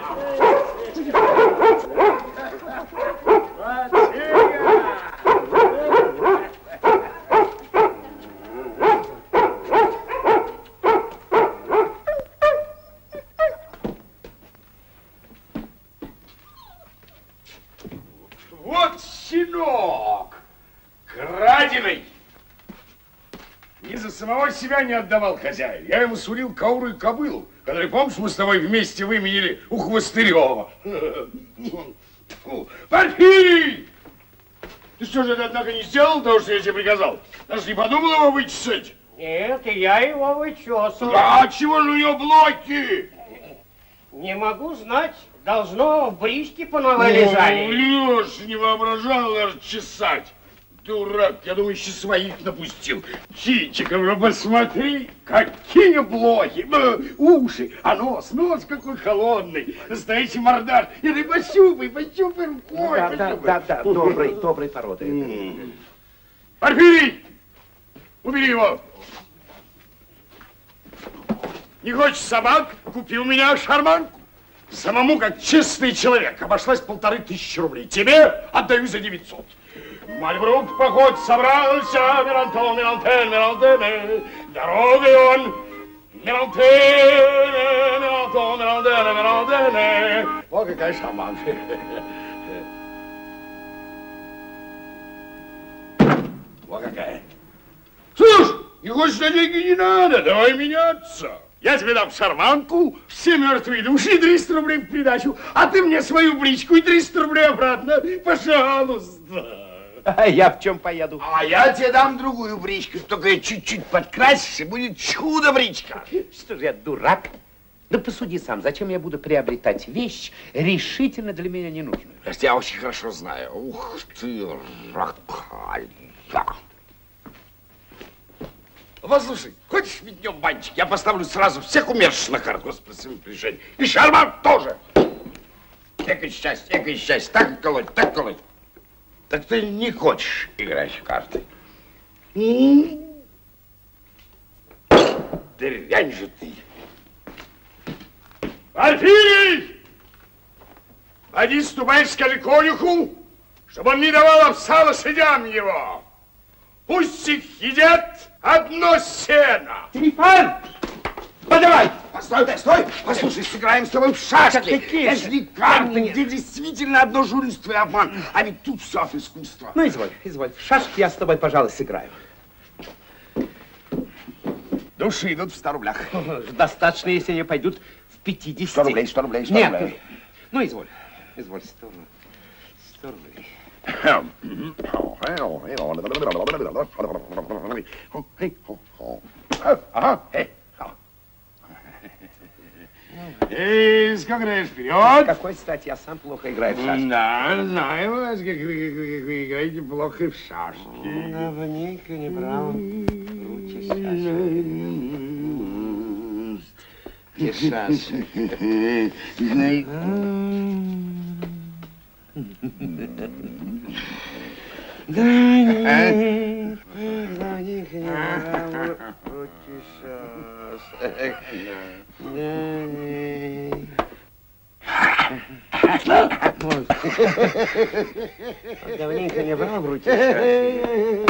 Speaker 7: Вот щенок, краденый. Ни за самого себя не отдавал хозяин. Я ему сулил каурую кобылу, которую, помнишь, мы с тобой вместе выменили у Хвостырева. Порфирий! Ты что же, однако, не сделал того, что я тебе приказал? Даже не подумал его вычесать?
Speaker 6: Нет, я его вычесывал.
Speaker 7: А от чего же у него блоки?
Speaker 6: Не могу знать. Должно, брички понавылезали.
Speaker 7: Ну, Леш, не воображал даже чесать. Дурак, я думаю, еще своих напустил. Чичиков, ну посмотри, какие блохи, ну, уши, а нос, нос какой холодный, настоящий мордаш. И ты пощупай, пощупай рукой,
Speaker 5: Да, да,
Speaker 7: пощупай.
Speaker 5: да, да, добрый, добрый породы.
Speaker 7: Порфирий, убери его. Не хочешь собак? Купи у меня шарманку. Самому, как честный человек, обошлась полторы тысячи рублей. Тебе отдаю за девятьсот. Мальбрук в поход собрался, Мирантон, Мирантен, Мирантене, дорогой он, Мирантене, Мирантон, Мирантене, Мирантене. Вот какая шарманка. Вот какая. Слушай, не хочешь на деньги, не надо, давай меняться. Я тебе дам шарманку, все мертвые души и триста рублей в придачу, а ты мне свою бричку и триста рублей обратно, пожалуйста.
Speaker 5: А я в чем поеду?
Speaker 7: А я тебе дам другую бричку, только чуть-чуть подкрасишь, и будет чудо-бричка.
Speaker 5: Что же я, дурак? Да посуди сам, зачем я буду приобретать вещь, решительно для меня ненужную?
Speaker 7: Я тебя очень хорошо знаю. Ух ты, ракалия. Послушай, хочешь метнем банчик? Я поставлю сразу всех умерших на карту, господи, своим пришельцам. И шарман тоже. Экое счастье, экое счастье. Так колоть, так колоть. Так ты не хочешь играть в карты. Дрянь же ты. Порфирий! Пойди, ступай, скажи конюху, чтобы он не давал овса лошадям его. Пусть их едят одно сено.
Speaker 10: Трифон! Подавай!
Speaker 7: Постой, постой! Послушай, сыграем с тобой в шашки.
Speaker 10: Какие
Speaker 7: Это же не карты, где действительно одно жульство и обман. А ведь тут все от искусства.
Speaker 5: Ну, изволь, изволь. В шашки я с тобой, пожалуй, сыграю.
Speaker 7: Души идут в ста рублях.
Speaker 5: Достаточно, если они пойдут в пятидесяти.
Speaker 7: Сто рублей, сто рублей, сто
Speaker 5: Нет,
Speaker 7: рублей.
Speaker 5: ну, изволь, изволь, сто рублей. Сто рублей.
Speaker 7: Ага, эй. Эй, сколько играешь вперед?
Speaker 5: Какой, кстати, я сам плохо играю в шашки.
Speaker 7: Да, знаю вас, как вы, как вы играете плохо в шашки.
Speaker 6: Давненько не брал.
Speaker 5: Руки шашки. И шашки.
Speaker 6: Давненько не брал. Руки шашки. Давненько не брал в руки шашки.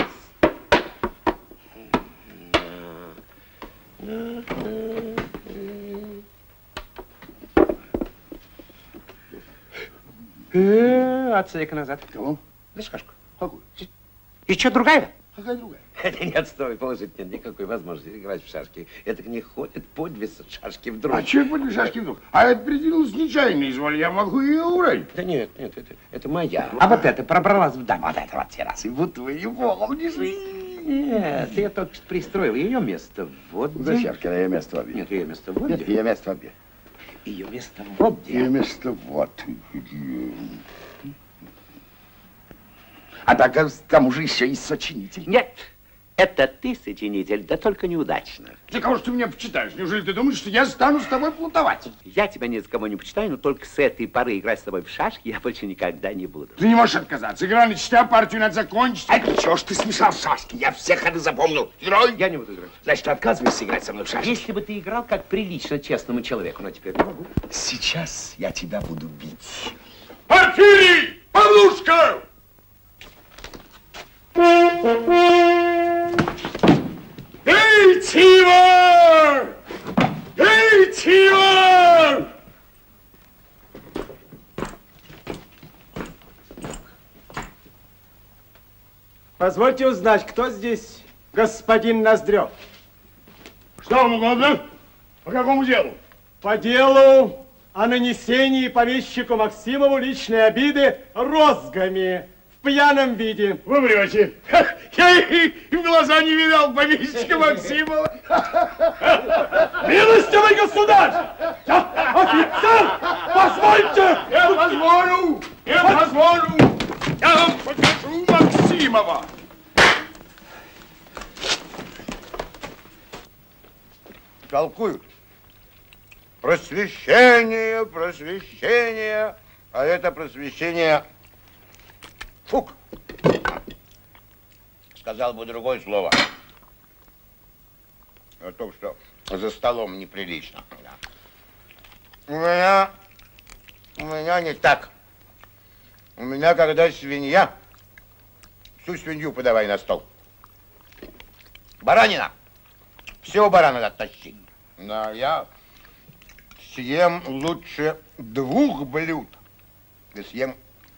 Speaker 5: Отсека назад.
Speaker 7: Кого?
Speaker 5: Да шашку.
Speaker 7: Какую?
Speaker 5: Еще другая?
Speaker 7: Какая другая?
Speaker 5: Нет, стой, положить нет никакой возможности играть в шашки. Это не ходит по две шашки вдруг.
Speaker 7: А что по две шашки вдруг? А это придвинулось нечаянно, изволь, я могу ее убрать.
Speaker 5: Да нет, нет, это, это моя. А вот это пробралась в даме. Вот это вот раз. И вот вы не помнишь. Нет, я только что пристроил ее место вот где.
Speaker 7: Зачеркина, ее место в обе.
Speaker 5: Нет, ее место вот
Speaker 7: Нет,
Speaker 5: где.
Speaker 7: ее место в обе.
Speaker 5: Ее место вот где.
Speaker 7: Ее место вот. А так, к тому же еще и сочинитель.
Speaker 5: Нет, это ты сочинитель, да только неудачно.
Speaker 7: Для кого же ты меня почитаешь? Неужели ты думаешь, что я стану с тобой плутовать?
Speaker 5: Я тебя ни с кого не почитаю, но только с этой поры играть с тобой в шашки я больше никогда не буду.
Speaker 7: Ты не можешь отказаться. Игра начата, партию надо закончить. А чего ж ты смешал шашки? Я все ходы запомнил. Играй.
Speaker 5: Я не буду играть.
Speaker 7: Значит, ты отказываешься играть со мной в шашки?
Speaker 5: Если бы ты играл как прилично честному человеку, но теперь не могу.
Speaker 7: Сейчас я тебя буду бить. Порфирий! Павлушка! Бейте его! Бейте его!
Speaker 4: Позвольте узнать, кто здесь господин Ноздрев?
Speaker 7: Что вам угодно? По какому делу?
Speaker 4: По делу о нанесении помещику Максимову личной обиды розгами в пьяном виде.
Speaker 7: Вы врете. Я и в глаза не видал помещика Максимова.
Speaker 4: Милостивый государь! Я офицер! Позвольте!
Speaker 7: Я позволю! Я позволю! Я вам покажу Максимова! Толкуют. Просвещение, просвещение, а это просвещение... Фук! Сказал бы другое слово. О том, что за столом неприлично. У меня... У меня не так. У меня, когда свинья, всю свинью подавай на стол. Баранина. Всего барана оттащи. Но я съем лучше двух блюд. И съем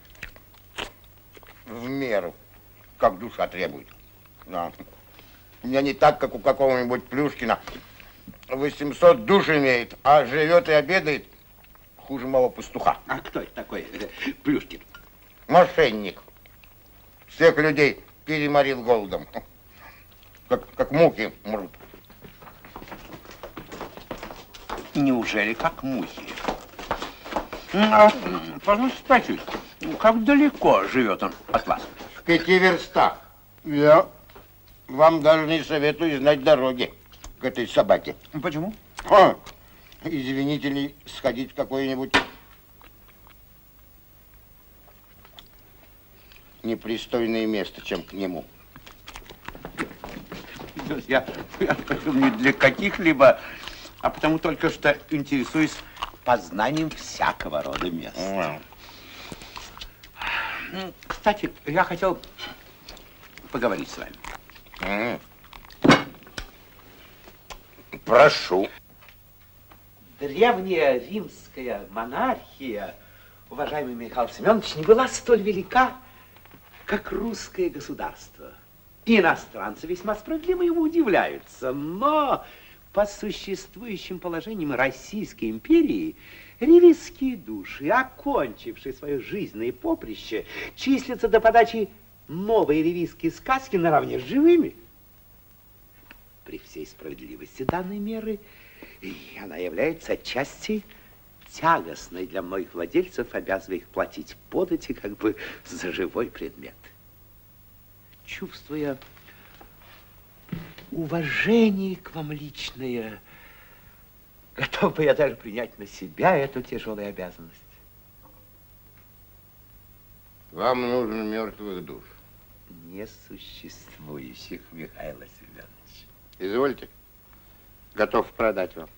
Speaker 7: в меру, как душа требует. Да. У меня не так, как у какого-нибудь Плюшкина. восемьсот душ имеет, а живет и обедает хуже моего пастуха.
Speaker 5: А кто это такой, Плюшкин?
Speaker 7: Мошенник. Всех людей переморил голодом. Как, как мухи мрут.
Speaker 5: Неужели как мухи? А, позвольте спросить, как далеко живет он от вас?
Speaker 7: В пяти верстах. Я вам даже не советую знать дороги к этой собаке.
Speaker 5: Почему?
Speaker 7: А, извините ли, сходить в какое-нибудь непристойное место, чем к нему.
Speaker 5: Я, я не для каких-либо, а потому только что интересуюсь познанием всякого рода мест.
Speaker 7: Mm.
Speaker 5: Кстати, я хотел поговорить с вами.
Speaker 7: Mm. Прошу.
Speaker 5: Древняя римская монархия, уважаемый Михаил Семенович, не была столь велика, как русское государство. И иностранцы весьма справедливо ему удивляются, но по существующим положениям Российской империи ревизские души, окончившие свое жизненное поприще, числятся до подачи новой ревизские сказки наравне с живыми. При всей справедливости данной меры и она является отчасти тягостной для многих владельцев, обязывая их платить подати как бы за живой предмет. Чувствуя уважение к вам личное, готов бы я даже принять на себя эту тяжелую обязанность.
Speaker 7: Вам нужен мертвых душ.
Speaker 5: Несуществующих, Михаил Семенович.
Speaker 7: Извольте. Готов продать вам.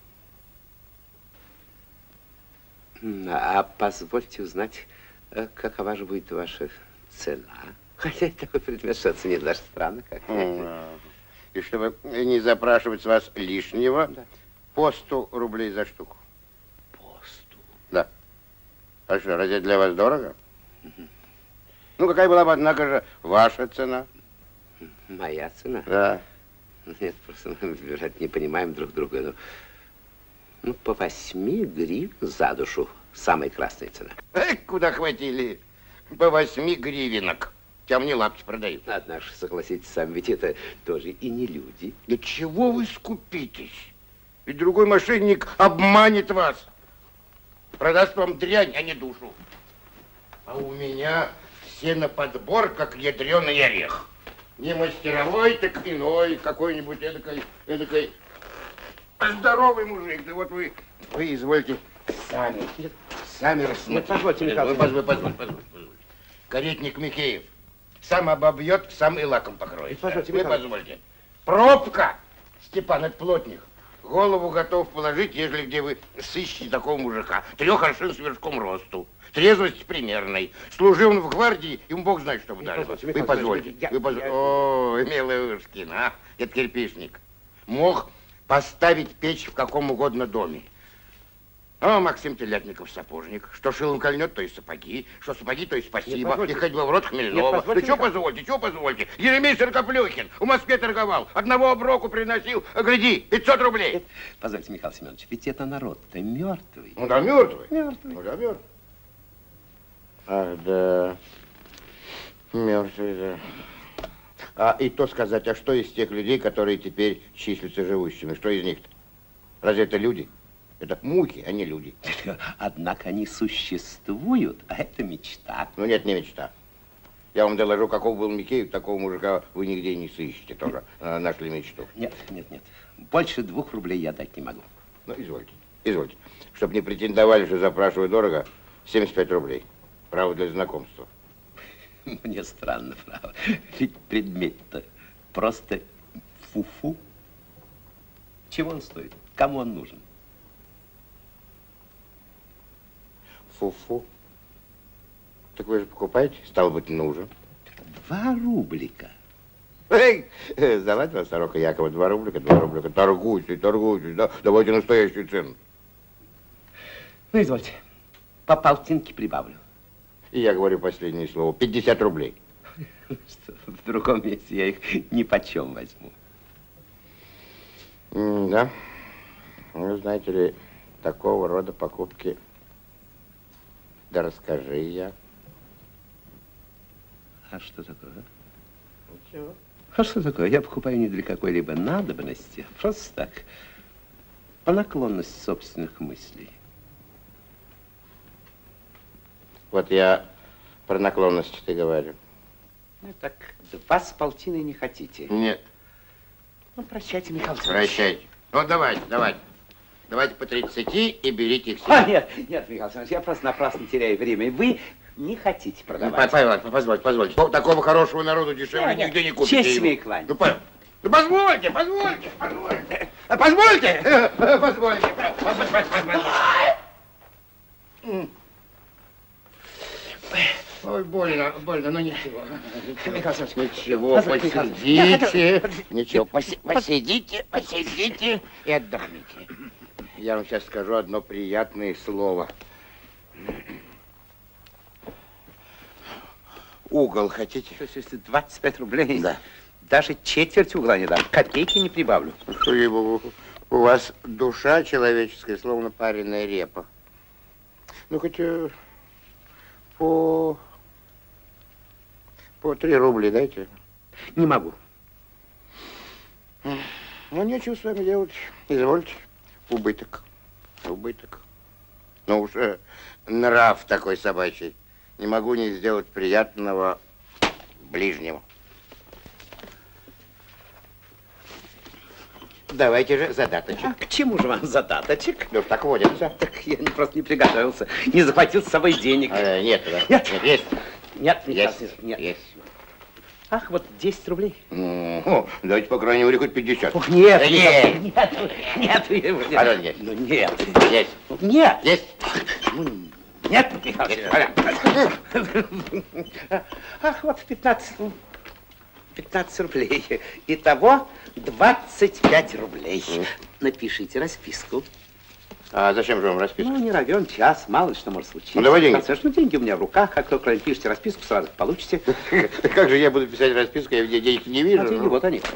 Speaker 5: А позвольте узнать, какова же будет ваша цена? Хотя такой предмет, что оценит даже странно, как...
Speaker 7: И чтобы не запрашивать с вас лишнего, да. По сто рублей за штуку.
Speaker 5: По сто?
Speaker 7: Да. А что, разве для вас дорого?
Speaker 5: Угу.
Speaker 3: Ну, какая была бы, однако же, ваша цена?
Speaker 5: Моя цена?
Speaker 3: Да.
Speaker 5: Нет, просто мы, вероятно, не понимаем друг друга. Ну, ну по восьми гривен за душу. Самая красная цена.
Speaker 3: Эх, куда хватили? По восьми гривенок. Там не лапти продают.
Speaker 5: Однако, согласитесь сами, ведь это тоже и не люди.
Speaker 3: Да чего вы скупитесь? Ведь другой мошенник обманет вас. Продаст вам дрянь, а не душу. А у меня все на подбор, как ядреный орех. Не мастеровой, так иной, какой-нибудь эдакой, эдакой здоровый мужик. Да вот вы, вы извольте сами, сами рассмотреть.
Speaker 5: Позвольте, Михаил.
Speaker 3: Позвольте, позвольте, позвольте. Каретник Михеев сам обобьет, сам и лаком покроет.
Speaker 5: Позвольте,
Speaker 3: вы
Speaker 5: Михаил.
Speaker 3: позвольте. Пробка! Степан, это плотник. Голову готов положить, ежели где вы сыщете такого мужика. Трех аршин с вершком росту. Трезвость примерной. Служил он в гвардии, ему бог знает, что вы дали. Вы позвольте. Вы позвольте. О, милый Ушкин, а? Это кирпичник. Мог поставить печь в каком угодно доме. А Максим Телятников сапожник. Что шилом кольнет, то и сапоги. Что сапоги, то и спасибо. И хоть бы в рот хмельного. Да что позвольте, что позвольте? Еремей Сыркоплюхин в Москве торговал. Одного оброку приносил, а, гляди, пятьсот рублей.
Speaker 5: Позвольте, Михаил Семенович, ведь это народ-то мертвый.
Speaker 3: Ну да, мертвый.
Speaker 5: Мертвый.
Speaker 3: Ну да, мертвый. Ах, да. Мертвый, да. А и то сказать, а что из тех людей, которые теперь числятся живущими? Что из них-то? Разве это люди? Это мухи, а не люди.
Speaker 5: Однако они существуют, а это мечта.
Speaker 3: Ну нет, не мечта. Я вам доложу, каков был Михеев, такого мужика вы нигде не сыщете тоже. А, нашли мечту.
Speaker 5: Нет, нет, нет. Больше двух рублей я дать не могу.
Speaker 3: Ну, извольте, извольте. Чтоб не претендовали, что запрашиваю дорого, семьдесят пять рублей. Право для знакомства.
Speaker 5: Мне странно, право. Ведь предмет-то просто фу-фу. Чего он стоит? Кому он нужен?
Speaker 3: Фу-фу. Так вы же покупаете? Стало быть, нужен.
Speaker 5: Два рублика.
Speaker 3: Эй, сдавать вас, сорока Якова, два рублика, два рублика. Торгуйтесь, торгуйтесь, да? Давайте настоящую цену.
Speaker 5: Ну, извольте, по полтинке прибавлю.
Speaker 3: И я говорю последнее слово. пятьдесят рублей.
Speaker 5: Что, в другом месте я их ни почем возьму.
Speaker 3: М да. Ну, знаете ли, такого рода покупки... Да расскажи я.
Speaker 5: А что такое?
Speaker 3: Ничего.
Speaker 5: А что такое? Я покупаю не для какой-либо надобности, а просто так, по наклонности собственных мыслей.
Speaker 3: Вот я про наклонности ты говорю.
Speaker 5: Ну, так два с полтиной не хотите?
Speaker 3: Нет.
Speaker 5: Ну, прощайте, Михаил Семенович.
Speaker 3: Прощайте. Вот давайте, давайте. Давайте по тридцати и берите их себе.
Speaker 5: А, нет, нет, Михаил Семенович, я просто напрасно теряю время. Вы не хотите продавать.
Speaker 3: Позвольте, позвольте, позвольте. Такого хорошего народу дешевле
Speaker 5: Нет,
Speaker 3: нигде не купите.
Speaker 5: честь себе и кланяюсь.
Speaker 3: Ну, по... ну, позвольте, позвольте, позвольте. Позвольте, позвольте. Ой, больно, больно, но ничего. Ничего, посидите. Ничего, посидите, посидите и отдохните. Я вам сейчас скажу одно приятное слово. Угол хотите?
Speaker 5: двадцать пять рублей?
Speaker 3: Да.
Speaker 5: Даже четверть угла не дам, копейки не прибавлю.
Speaker 3: У вас душа человеческая, словно пареная репа. Ну, хоть э, по... по три рубля дайте.
Speaker 5: Не могу.
Speaker 3: Ну, нечего с вами делать. Извольте. Убыток. Убыток. Ну уж э, нрав такой собачий. Не могу не сделать приятного ближнему. Давайте же задаточек.
Speaker 5: А к чему же вам задаточек?
Speaker 3: Ну, так водится.
Speaker 5: Так я не, просто не приготовился, не захватил с собой денег.
Speaker 3: А, нет, да?
Speaker 5: Нет.
Speaker 3: Нет, есть.
Speaker 5: Нет,
Speaker 3: есть.
Speaker 5: Нет, нет.
Speaker 3: Есть.
Speaker 5: Ах, вот десять рублей.
Speaker 3: Ну, давайте, по крайней мере, хоть пятьдесят.
Speaker 5: Ух, нет,
Speaker 3: да
Speaker 5: нет,
Speaker 3: нет.
Speaker 5: Нет, нет, нет.
Speaker 3: А то есть.
Speaker 5: Ну, нет.
Speaker 3: Есть.
Speaker 5: Нет.
Speaker 3: Есть.
Speaker 5: Нет, Михаил. Ах, вот пятнадцать. пятнадцать рублей. Итого двадцать пять рублей. Напишите расписку.
Speaker 3: А зачем же вам расписка?
Speaker 5: Ну, не равен час, мало ли что может случиться.
Speaker 3: Ну, давай деньги.
Speaker 5: Ну, деньги у меня в руках. Как только напишите расписку, сразу получите.
Speaker 3: Как же я буду писать расписку, я денег не вижу?
Speaker 5: А деньги, вот они.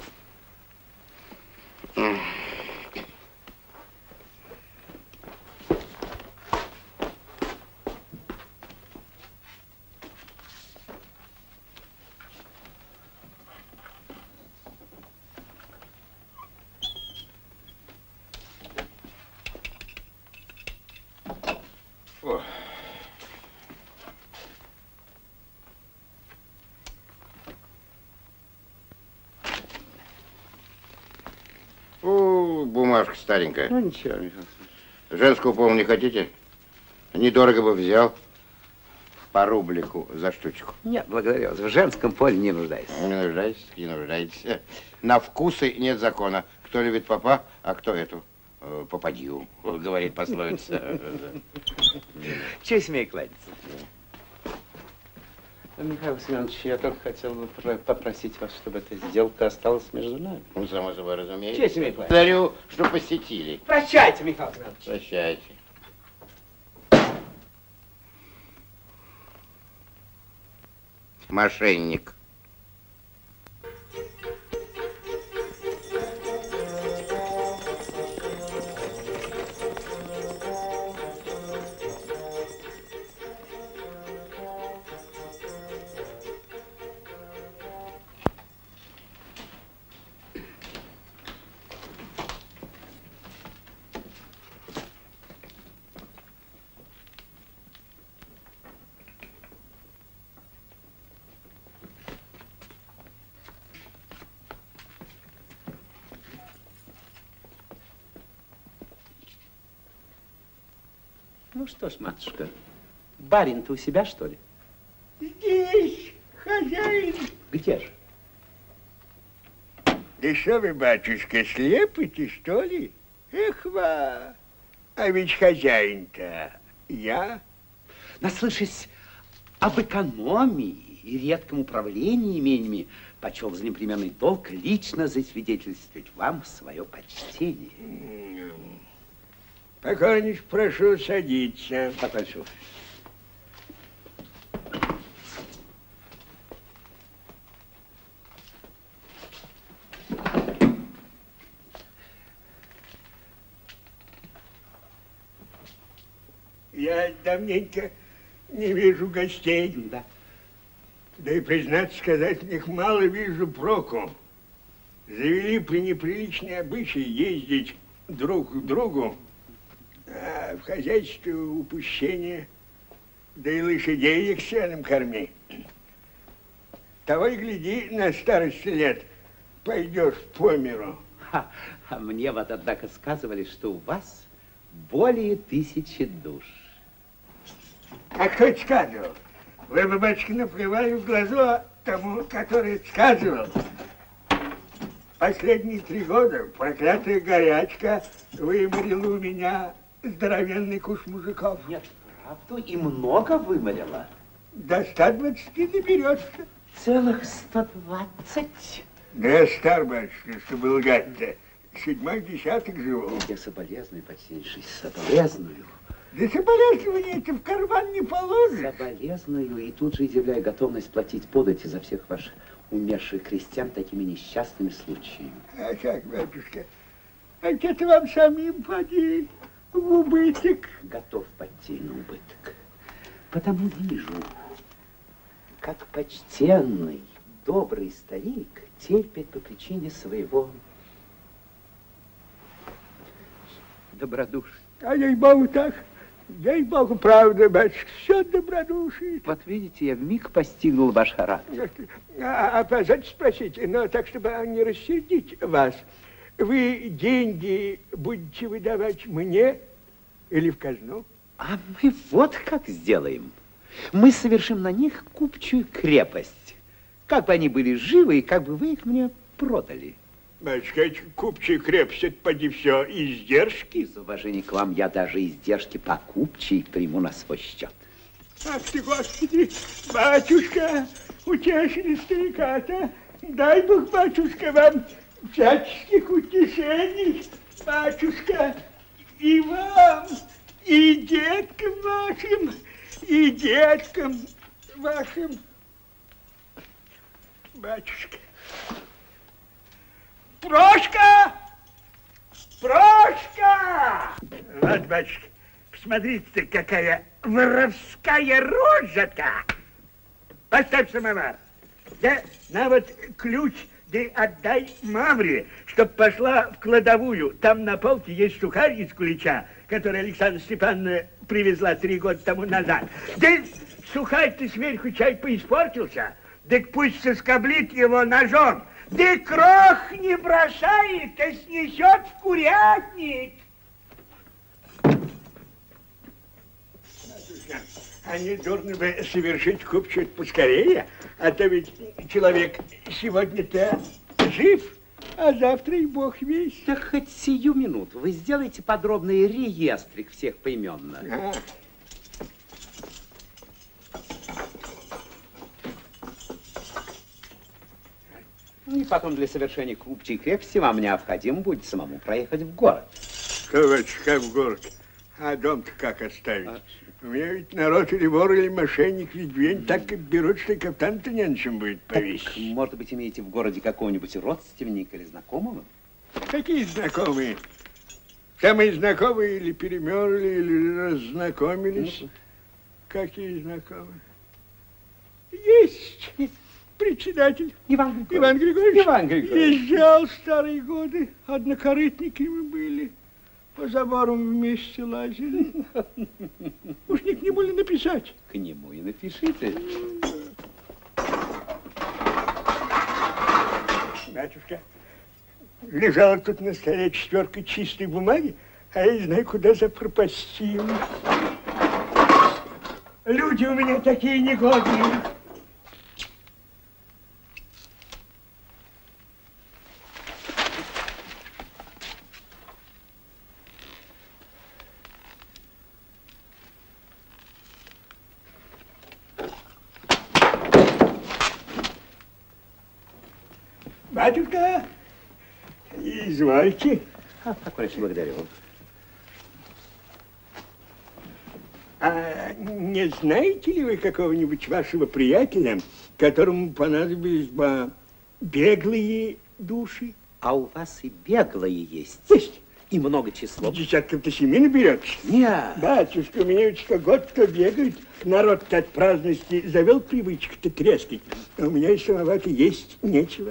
Speaker 3: О, бумажка старенькая.
Speaker 5: Ну, ничего, Михаил.
Speaker 3: Женского пола не хотите? Недорого бы взял. По рублику за штучку.
Speaker 5: Нет, благодарю вас. В женском поле не нуждаюсь.
Speaker 3: Не нуждаетесь, не нуждаетесь. На вкусы нет закона. Кто любит попа, а кто эту э, попадью, говорит пословица.
Speaker 5: Честь имею кланяться. Михаил Семенович, я только хотел бы попросить вас, чтобы эта сделка осталась между нами.
Speaker 3: Ну, само собой, разумеется.
Speaker 5: Честь имею кланяться.
Speaker 3: Благодарю, что посетили.
Speaker 6: Прощайте, Михаил Семенович.
Speaker 3: Прощайте. Мошенник.
Speaker 5: Ну что ж, матушка, барин-то у себя, что ли?
Speaker 13: Здесь, хозяин.
Speaker 5: Где же?
Speaker 13: Да что вы, батюшка, слепите, что ли? Эх, ва, а ведь хозяин-то я.
Speaker 5: Наслышись об экономии и редком управлении имениями, почел за непременный долг лично засвидетельствовать вам свое почтение.
Speaker 13: Покорнейше прошу садиться.
Speaker 5: Попрошу.
Speaker 13: Я давненько не вижу гостей.
Speaker 5: Да.
Speaker 13: Да и, признаться сказать, в них мало вижу проку. Завели пренеприличные обычаи ездить друг к другу. А в хозяйстве упущение, да и лошадей их сеном корми. Того и гляди, на старости лет пойдешь по миру.
Speaker 5: Ха, а мне вот, однако, сказывали, что у вас более тысячи душ.
Speaker 13: А кто это сказывал? Вы бы, батюшка, наплевали в глаза тому, который это сказывал. Последние три года проклятая горячка выморила у меня здоровенный куш мужиков.
Speaker 5: Нет, правду, и много выморила.
Speaker 13: До ста двадцати доберешься.
Speaker 5: Целых сто двадцать?
Speaker 13: Да, стар, батюшка, чтобы лгать-то. Седьмой десяток живу.
Speaker 5: Я соболезную, почтеннейший, соболезную.
Speaker 13: Да соболезнования это в карман не положишь.
Speaker 5: Соболезную, и тут же изъявляю готовность платить подати за всех ваших умерших крестьян такими несчастными случаями.
Speaker 13: А как, батюшка? А это вам самим поди в убыток.
Speaker 5: Готов пойти на убыток. Потому вижу, как почтенный, добрый старик терпит по причине своего добродушия.
Speaker 13: А ей-богу так, ей-богу, правда, батюшка, все добродушие.
Speaker 5: Вот видите, я вмиг постигнул ваш характер.
Speaker 13: А, а позвольте спросить, но так, чтобы не рассердить вас, вы деньги будете выдавать мне или в казну?
Speaker 5: А мы вот как сделаем. Мы совершим на них купчую крепость. Как бы они были живы, и как бы вы их мне продали.
Speaker 13: Батюшка, эти купчие крепости, это поди все издержки.
Speaker 5: Из уважения к вам я даже издержки по купчей приму на свой счет.
Speaker 13: Ах ты, Господи, батюшка, утешили старика-то. Дай Бог, батюшка, вам всяческих утешений, батюшка. и вам, и деткам вашим, и деткам вашим. Батюшка. Прошка! Прошка! Вот, батюшка, посмотрите, какая воровская рожа-то. Поставь самовар. Да, на вот ключ, да отдай Мавре, чтоб пошла в кладовую. Там на полке есть сухарь из кулича, который Александра Степановна привезла три года тому назад. Да сухарь-то сверху чай поиспортился, так пусть соскоблит его ножом. Да крох не бросает, а снесет в курятник. А не дурно бы совершить купчуть поскорее, а то ведь человек сегодня-то жив, а завтра и бог весть.
Speaker 5: Так хоть сию минуту вы сделаете подробный реестрик всех поименно.
Speaker 13: А.
Speaker 5: И потом для совершения купчей крепости вам необходимо будет самому проехать в город.
Speaker 13: Ковачка в город. А дом-то как оставить? А... У меня ведь народ или вор, или мошенник, ведь вень так и берут, что и кафтан-то не на чем будет повесить.
Speaker 5: Так, может быть, имеете в городе какого-нибудь родственника или знакомого?
Speaker 13: Какие знакомые? Самые знакомые или перемерли, или разнакомились? Ну, какие знакомые? Есть. Есть. Председатель.
Speaker 5: Иван Григорьевич.
Speaker 13: Иван Григорьевич.
Speaker 5: Иван Григорьевич.
Speaker 13: Езжал в старые годы. Однокорытники мы были. По заборам вместе лазили. Уж не к нему ли написать?
Speaker 5: К нему и напишите.
Speaker 13: Батюшка, лежала тут на столе четверка чистой бумаги, а я не знаю, куда запропастил. Люди у меня такие негодные. Батюшка, извольте.
Speaker 5: А, покороче, благодарю.
Speaker 13: А не знаете ли вы какого-нибудь вашего приятеля, которому понадобились бы беглые души?
Speaker 5: А у вас и беглые есть.
Speaker 13: Есть.
Speaker 5: И много число.
Speaker 13: Десятков-то семи наберется.
Speaker 5: Нет.
Speaker 13: Батюшка, у меня ведь что год кто бегает, народ-то от праздности завел привычку-то трескать. А у меня и самовато есть нечего.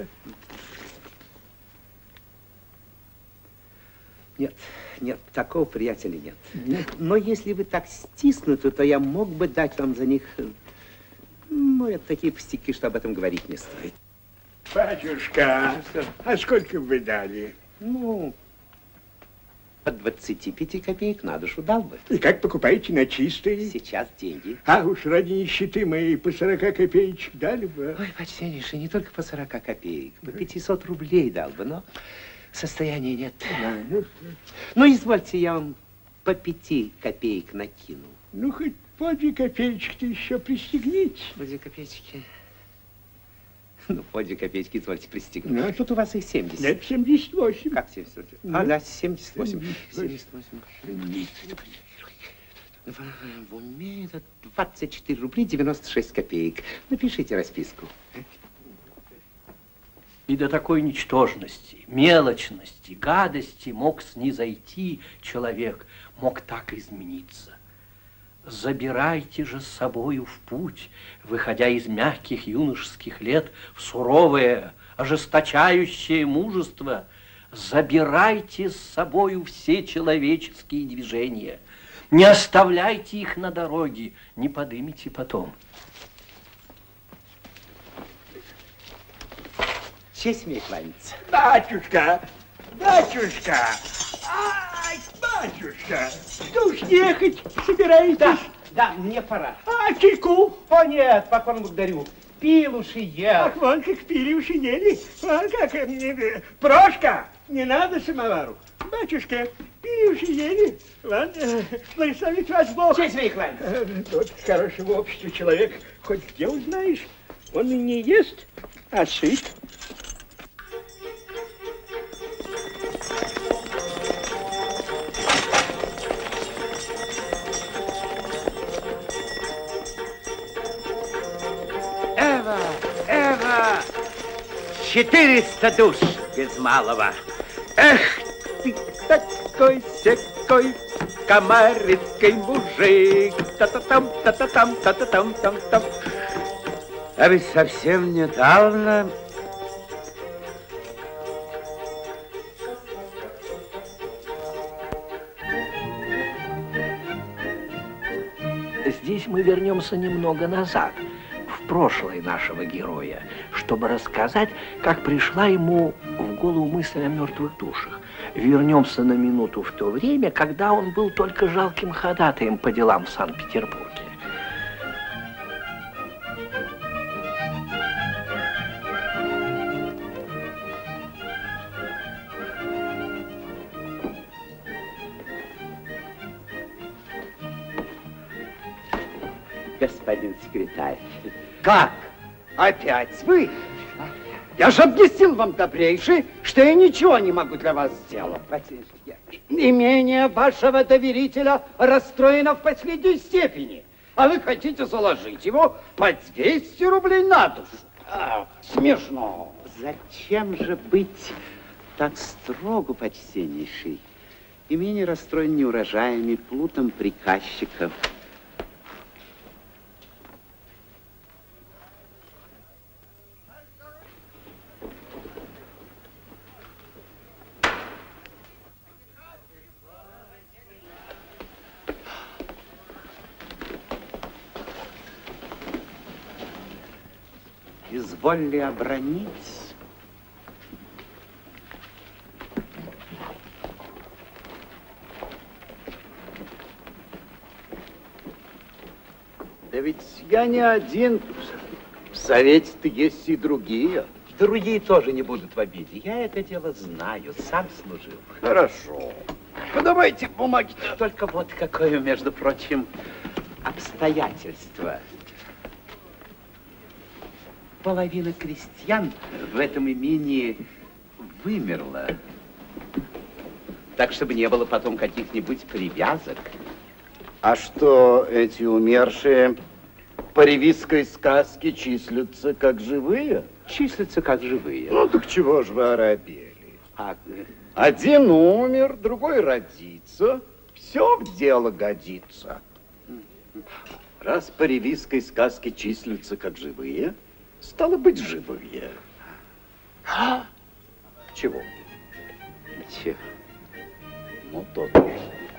Speaker 5: Нет, нет, такого приятеля нет.
Speaker 13: Нет.
Speaker 5: Но если вы так стиснуты, то я мог бы дать вам за них... Ну, это такие пустяки, что об этом говорить не стоит.
Speaker 13: Батюшка, а сколько вы дали?
Speaker 5: Ну, от двадцати пяти копеек на душу дал бы.
Speaker 13: И как покупаете на чистые?
Speaker 5: Сейчас деньги.
Speaker 13: А уж ради нищеты моей по сорока копеечек дали бы.
Speaker 5: Ой, почтеннейший, не только по сорока копеек, по пятисот рублей дал бы, но... Состояния нет.
Speaker 13: Да, ну,
Speaker 5: ну, извольте, я вам по пяти копеек накину.
Speaker 13: Ну, хоть по две копеечки-то еще пристегните.
Speaker 5: По две копеечки. Ну, по две копеечки, извольте пристегнуть.
Speaker 13: Ну,
Speaker 5: тут у вас их семьдесят.
Speaker 13: Нет, семьдесят восемь.
Speaker 5: Как семьдесят восемь? Ну, а, да, семьдесят восемь. семьдесят восемь. В уме это двадцать четыре рубля девяносто шесть копеек. Напишите расписку.
Speaker 1: И до такой ничтожности, мелочности, гадости мог снизойти человек, мог так измениться. Забирайте же с собою в путь, выходя из мягких юношеских лет в суровое, ожесточающее мужество, забирайте с собою все человеческие движения, не оставляйте их на дороге, не подымите потом.
Speaker 5: Честь мне кланяться.
Speaker 13: Батюшка, батюшка, ай, батюшка, что уж ехать собираетесь?
Speaker 5: Да, да, мне пора.
Speaker 13: А, чайку?
Speaker 5: О, нет, покорно благодарю. Пил уж и ел.
Speaker 13: Ах, вон как пили уж и ели. Вон как, э, Прошка, не надо самовару. Батюшка, пили уж и ели. Вон, э, благословит вас Бог.
Speaker 5: Честь мне кланяться.
Speaker 13: Э, вот хорошего общества человек хоть где узнаешь. Он и не ест, а сыт.
Speaker 5: Эва, Эва! Четыреста душ без малого. Эх, ты такой секой комарицкий мужик. Та-та-там, та-та-там, та-та-там, там-там. А ведь совсем недавно...
Speaker 1: Здесь мы вернемся немного назад, в прошлое нашего героя, чтобы рассказать, как пришла ему в голову мысль о мертвых душах. Вернемся на минуту в то время, когда он был только жалким ходатаем по делам в Санкт-Петербурге.
Speaker 5: Господин секретарь.
Speaker 6: Как? Опять вы? Я же объяснил вам, добрейший, что я ничего не могу для вас сделать. Имение вашего доверителя расстроено в последней степени, а вы хотите заложить его по двести рублей на душу. А, смешно.
Speaker 5: Зачем же быть так строго, почтеннейший? Имение расстроено неурожаями, плутом приказчиков. Изволили обронить.
Speaker 6: Да ведь я не один. В совете-то есть и другие.
Speaker 5: Другие тоже не будут в обиде. Я это дело знаю, сам служил.
Speaker 6: Хорошо. Подавайте бумаги.
Speaker 5: Только вот какое, между прочим, обстоятельство. Половина крестьян в этом имении вымерла. Так, чтобы не было потом каких-нибудь привязок.
Speaker 6: А что, эти умершие по ревизской сказке числятся как живые?
Speaker 5: Числятся как живые.
Speaker 6: Ну, так чего ж вы оробели?
Speaker 5: А...
Speaker 6: Один умер, другой родится. Все в дело годится. Раз по ревизской сказке числятся как живые, стало быть, живые. А? Чего?
Speaker 5: Чего?
Speaker 6: Ну, то-то.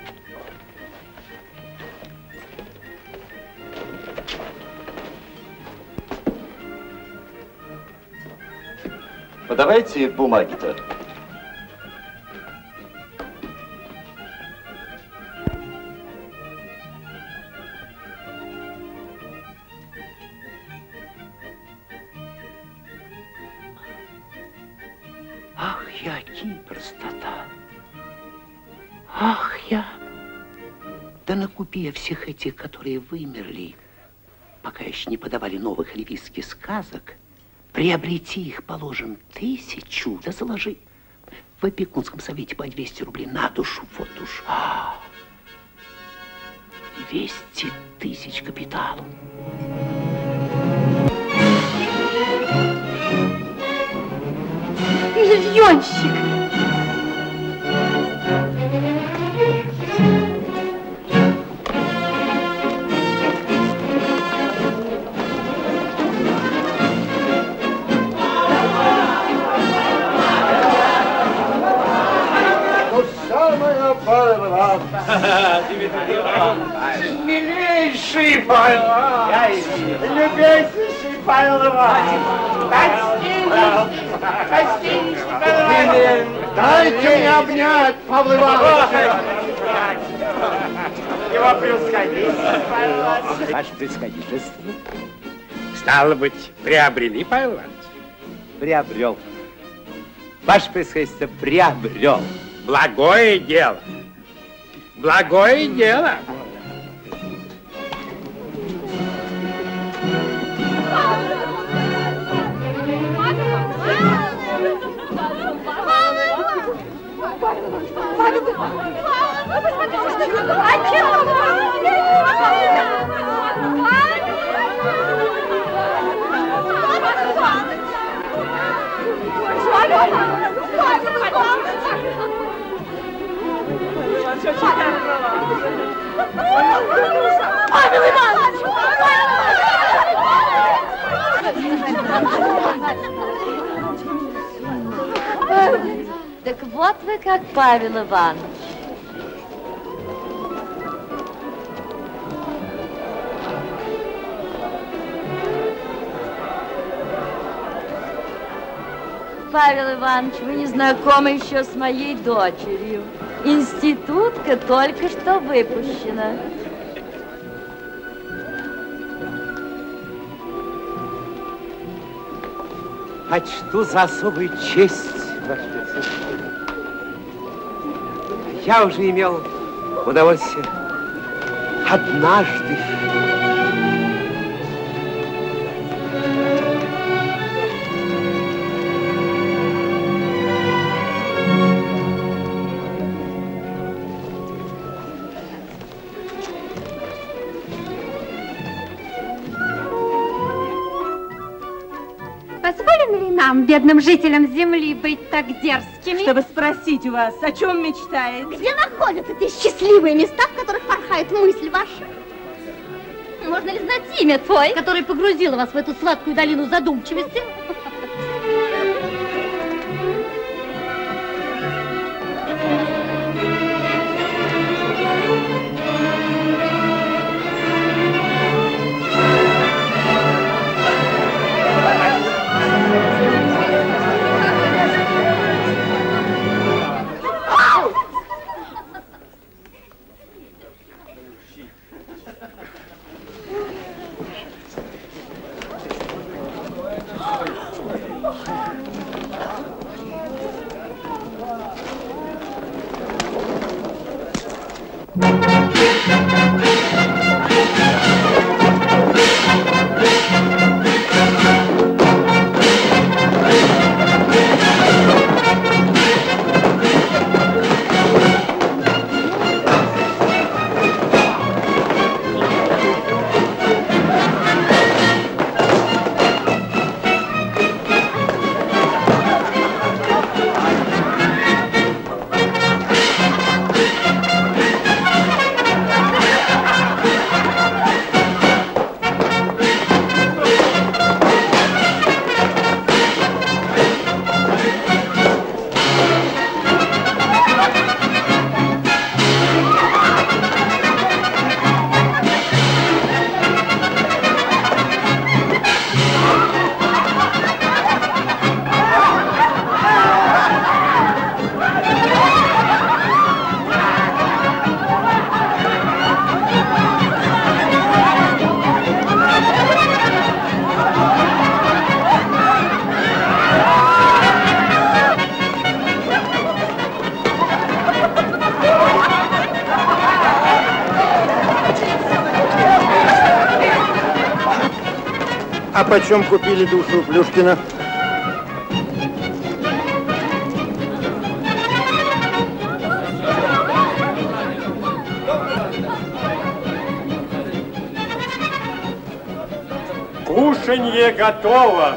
Speaker 6: Подавайте бумаги-то.
Speaker 5: Ах, я, кинь простота. Ах, я. Да накупи я всех этих, которые вымерли, пока еще не подавали новых ревизских сказок. Приобрети их, положим, тысячу, да заложи в опекунском совете по двести рублей на душу. Вот уж. двести тысяч капиталу.
Speaker 8: Миллионщик!
Speaker 10: Милейший Павел Иванович! Любезнейший Павел Иванович! Гостиничный Павел Иванович!
Speaker 6: Дайте мне обнять, Павел Иванович!
Speaker 10: Его превосходительство, Павел Иванович!
Speaker 5: Ваше превосходительство.
Speaker 10: Стало быть, приобрели, Павел Иванович?
Speaker 5: Приобрел. Ваше превосходительство, приобрел.
Speaker 10: Благое дело. Благое дело.
Speaker 14: Вот вы как, Павел Иванович. Павел Иванович, вы не знакомы еще с моей дочерью. Институтка только что выпущена.
Speaker 5: Почту за особую честь, ваше присутствие. Я уже имел удовольствие однажды.
Speaker 8: Позволено ли нам, бедным жителям земли, быть так дерзкими?
Speaker 15: Чтобы спросить у вас, о чем мечтаете?
Speaker 8: Где находятся те счастливые места, в которых порхает мысль ваша? Можно ли знать имя твой, которое погрузило вас в эту сладкую долину задумчивости?
Speaker 3: А почем купили душу Плюшкина?
Speaker 4: Кушанье готово.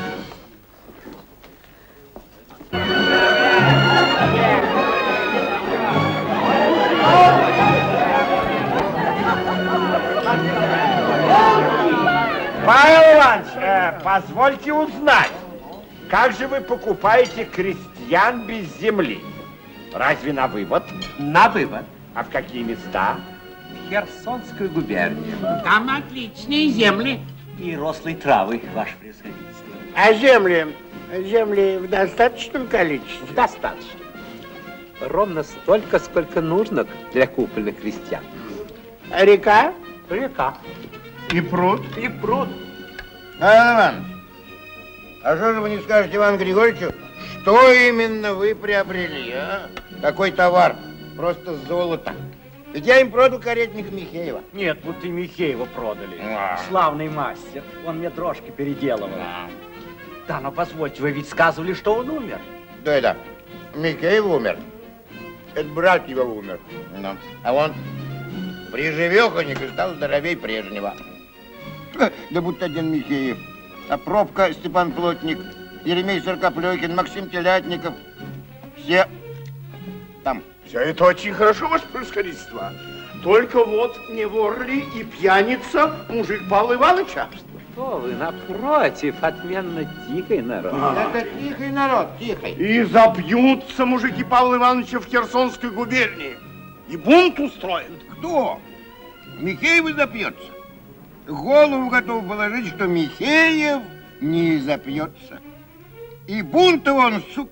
Speaker 16: Павел Иванович, э, позвольте узнать, как же вы покупаете крестьян без земли? Разве на вывод?
Speaker 5: На вывод.
Speaker 16: А в какие места?
Speaker 5: В Херсонскую губернию.
Speaker 10: Там отличные земли.
Speaker 5: И рослые травы, ваше превосходительство.
Speaker 3: А земли? Земли в достаточном количестве?
Speaker 5: Достаточно. Ровно столько, сколько нужно для купольных крестьян.
Speaker 3: А река?
Speaker 5: Река.
Speaker 3: И пруд?
Speaker 5: И пруд.
Speaker 3: Павел Иванович, а что же вы не скажете Ивану Григорьевичу, что именно вы приобрели, а? Какой товар? Просто золото. Ведь я им продал каретник Михеева.
Speaker 17: Нет, вот и Михеева продали.
Speaker 3: А.
Speaker 17: Славный мастер. Он мне дрожки переделывал.
Speaker 3: А.
Speaker 17: Да, но позвольте, вы ведь сказывали, что он умер.
Speaker 3: Да, да. Михеев умер. Это брат его умер. Ну. А он приживеханик и стал здоровей прежнего. Да будто один Михеев. А Пробка, Степан Плотник, Еремей Сорокоплёкин, Максим Телятников. Все там.
Speaker 7: Все это очень хорошо, ваше превосходительство. Только вот не вор ли и пьяница мужик Павла Ивановича?
Speaker 5: что вы, напротив, отменно тихий народ.
Speaker 3: А. Это тихий народ, тихий.
Speaker 7: И забьются мужики Павла Ивановича в Херсонской губернии. И бунт устроят.
Speaker 3: Кто? Михеев запьется. Голову готов положить, что Михеев не запьется. И бунта он, сук,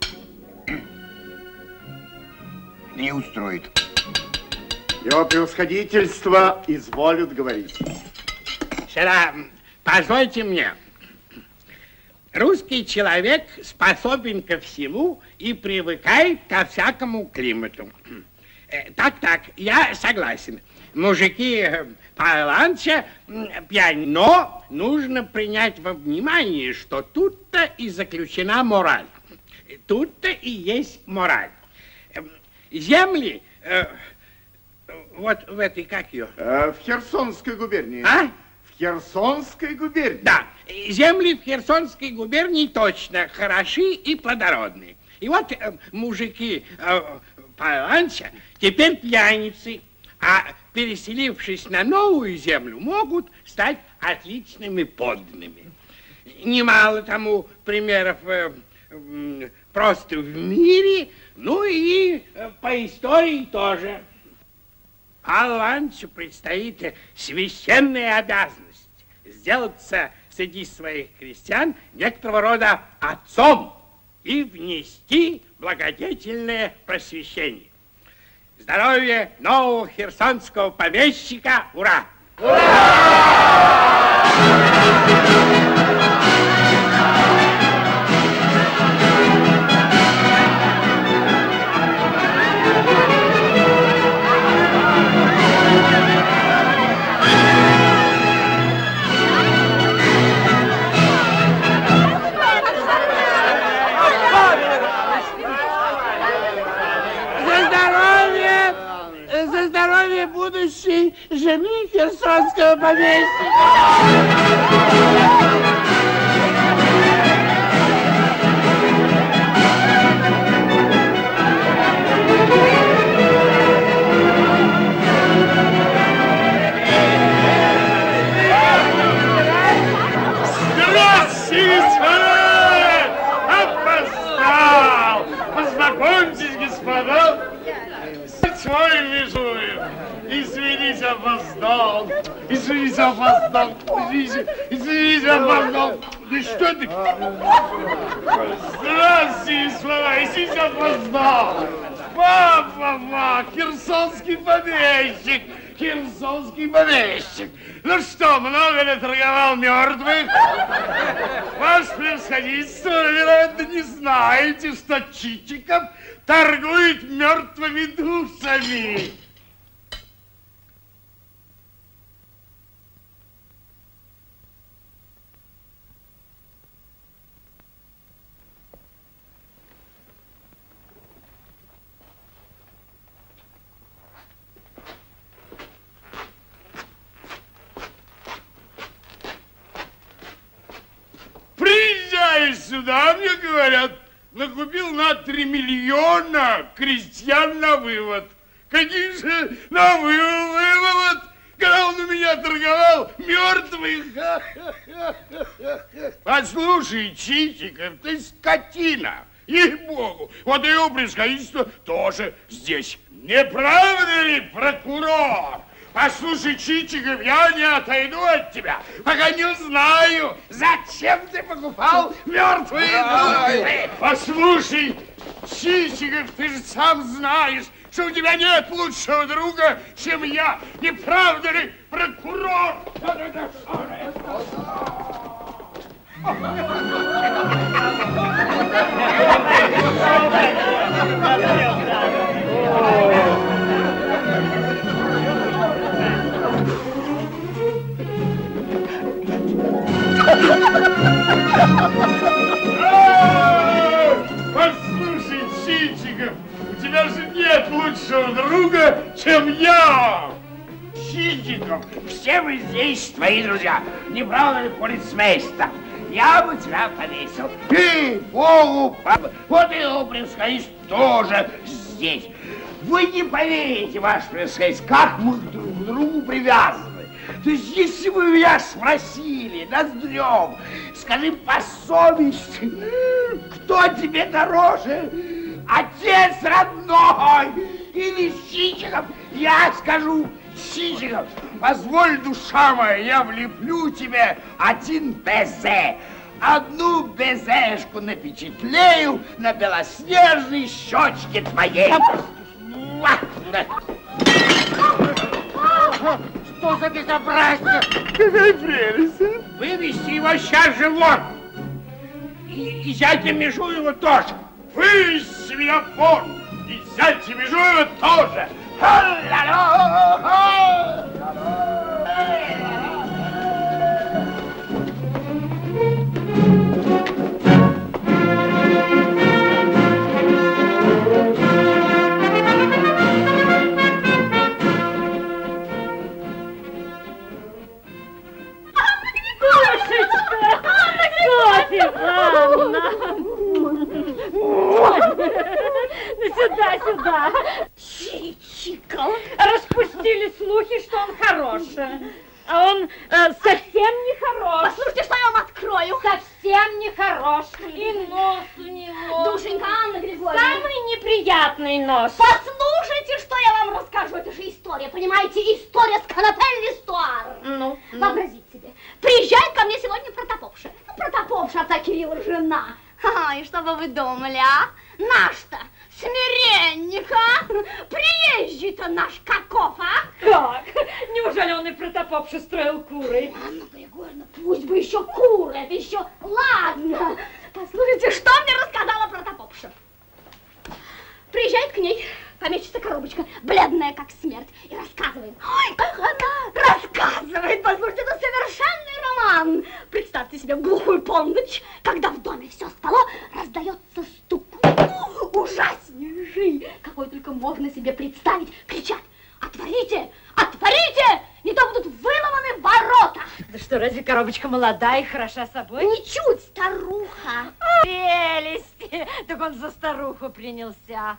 Speaker 3: не устроит.
Speaker 4: Его превосходительство изволят говорить.
Speaker 18: Сюда, позвольте мне. Русский человек способен ко всему и привыкает ко всякому климату. Так, так, я согласен. Мужики Павла Ивановича пьяны, но нужно принять во внимание, что тут-то и заключена мораль. Тут-то и есть мораль. Земли, э, вот в этой, как ее?
Speaker 7: Э, в Херсонской губернии.
Speaker 18: А?
Speaker 7: В Херсонской губернии.
Speaker 18: Да, земли в Херсонской губернии точно хороши и плодородные. И вот э, мужики э, Павла Ивановича теперь пьяницы, а переселившись на новую землю, могут стать отличными подданными. Немало тому примеров э, э, просто в мире, ну и э, по истории тоже. Павлу Ивановичу предстоит священная обязанность сделаться среди своих крестьян некоторого рода отцом и внести благодетельное просвещение. Здоровье нового херсонского помещика! Ура! Ура! За здоровье будущей жены херсонского помещика.
Speaker 7: Здравствуйте, господа! Опоздал! Познакомьтесь, господа. Свой лежуем. Извините, опоздал. Извините, опоздал. Извините, извините, опоздал. Да что ты? Здравствуйте, господа. Извините, опоздал. Папа, херсонский помещик. Херсонский помещик. Ну что, много ли торговал мертвых? Ваше превосходительство, вы, наверное, не знаете, что Чичиков торгует мертвыми душами. Приезжай сюда, мне говорят, накупил на три миллиона крестьян на вывод. Какие же на вывод, когда он у меня торговал мертвых? Послушай, Чичиков, ты скотина, ей-богу. Вот и его превосходительство тоже здесь. Не правда ли, прокурор? Послушай, Чичиков, я не отойду от тебя, пока не узнаю, зачем ты покупал мертвые души. Послушай, Чичиков, ты же сам знаешь, что у тебя нет лучшего друга, чем я. Не правда ли, прокурор? Послушай, Чичиков, у тебя же нет лучшего друга, чем я.
Speaker 18: Чичиков, все вы здесь твои друзья. Не правда ли, полицмейстер? Я бы тебя повесил. Ты, Богу, папа. Вот и его превосходительство тоже здесь. Вы не поверите, ваше превосходительство, как мы друг к другу привязаны. То есть, если вы меня спросили, Ноздрев, скажи по совести, кто тебе дороже, отец родной или Чичиков, я скажу Чичиков. Позволь, душа моя, я влеплю тебе один безе. Одну безешку напечатлею на белоснежной щечке твоей. Что за безобразие?
Speaker 6: Какая прелесть, а?
Speaker 18: Вывести его сейчас же вон. И, и зятя Межуева тоже.
Speaker 7: Вывести меня вон. И зятя Межуева тоже.
Speaker 14: Ну сюда, сюда.
Speaker 8: Чичиков.
Speaker 14: Распустили слухи, что он хороший. А он э, совсем не хорош.
Speaker 8: Послушайте, что я вам открою.
Speaker 14: Совсем не хорош. И нос у него.
Speaker 8: Душенька, Анна Григорьевна.
Speaker 14: Самый неприятный нос.
Speaker 8: Послушайте, что я вам расскажу. Это же история, понимаете? История с канапель-листуар.
Speaker 14: Ну, ну.
Speaker 8: Вообразите себе. Приезжает ко мне сегодня Протопопша. Ну, Протопопша, отца Кирилла, жена. Ха, и что бы вы думали, а? Наш-то смиренник, а? Приезжий-то наш каков, а?
Speaker 14: Как? Неужели он и Протопопшу строил курой?
Speaker 8: Анна Григорьевна, пусть бы еще куры, это еще ладно. Послушайте, что мне рассказала Протопопша. Приезжает к ней помещица коробочка, бледная как смерть, и рассказывает. Ой, как она рассказывает, послушайте, это совершенный роман. Представьте себе в глухую полночь, когда в доме все спало, раздается стук. Ужаснейший, какой только можно себе представить. Кричат: отворите, отворите, не то будут выломаны ворота.
Speaker 14: Да что, разве коробочка молодая и хороша собой?
Speaker 8: Ничуть, старуха.
Speaker 14: Прелести, так он за старуху принялся.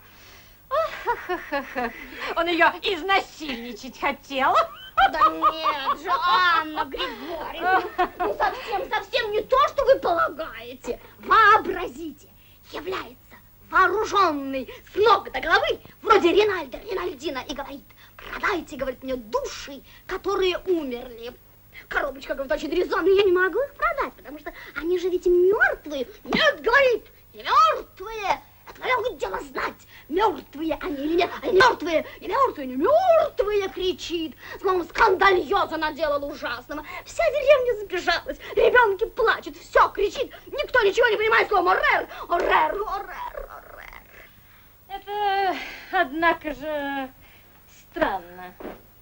Speaker 14: Ах, он ее изнасильничать хотел.
Speaker 8: Да нет же, Анна Григорьевна, ну совсем, совсем не то, что вы полагаете. Вообразите, является вооруженный с ног до головы, вроде Ринальда, Ринальдина, и говорит: продайте, говорит, мне души, которые умерли. Коробочка, говорит, очень резонно, я не могу их продать, потому что они же ведь мертвые. Нет, говорит, не мертвые. Это мое дело знать, мертвые они или нет. Они мертвые, не мертвые, не мертвые, кричит. Словом, скандальоза наделала ужасного. Вся деревня забежалась, ребенки плачут, все кричит. Никто ничего не понимает, словом, орер, орер, орер, орер.
Speaker 14: Это, однако же, странно.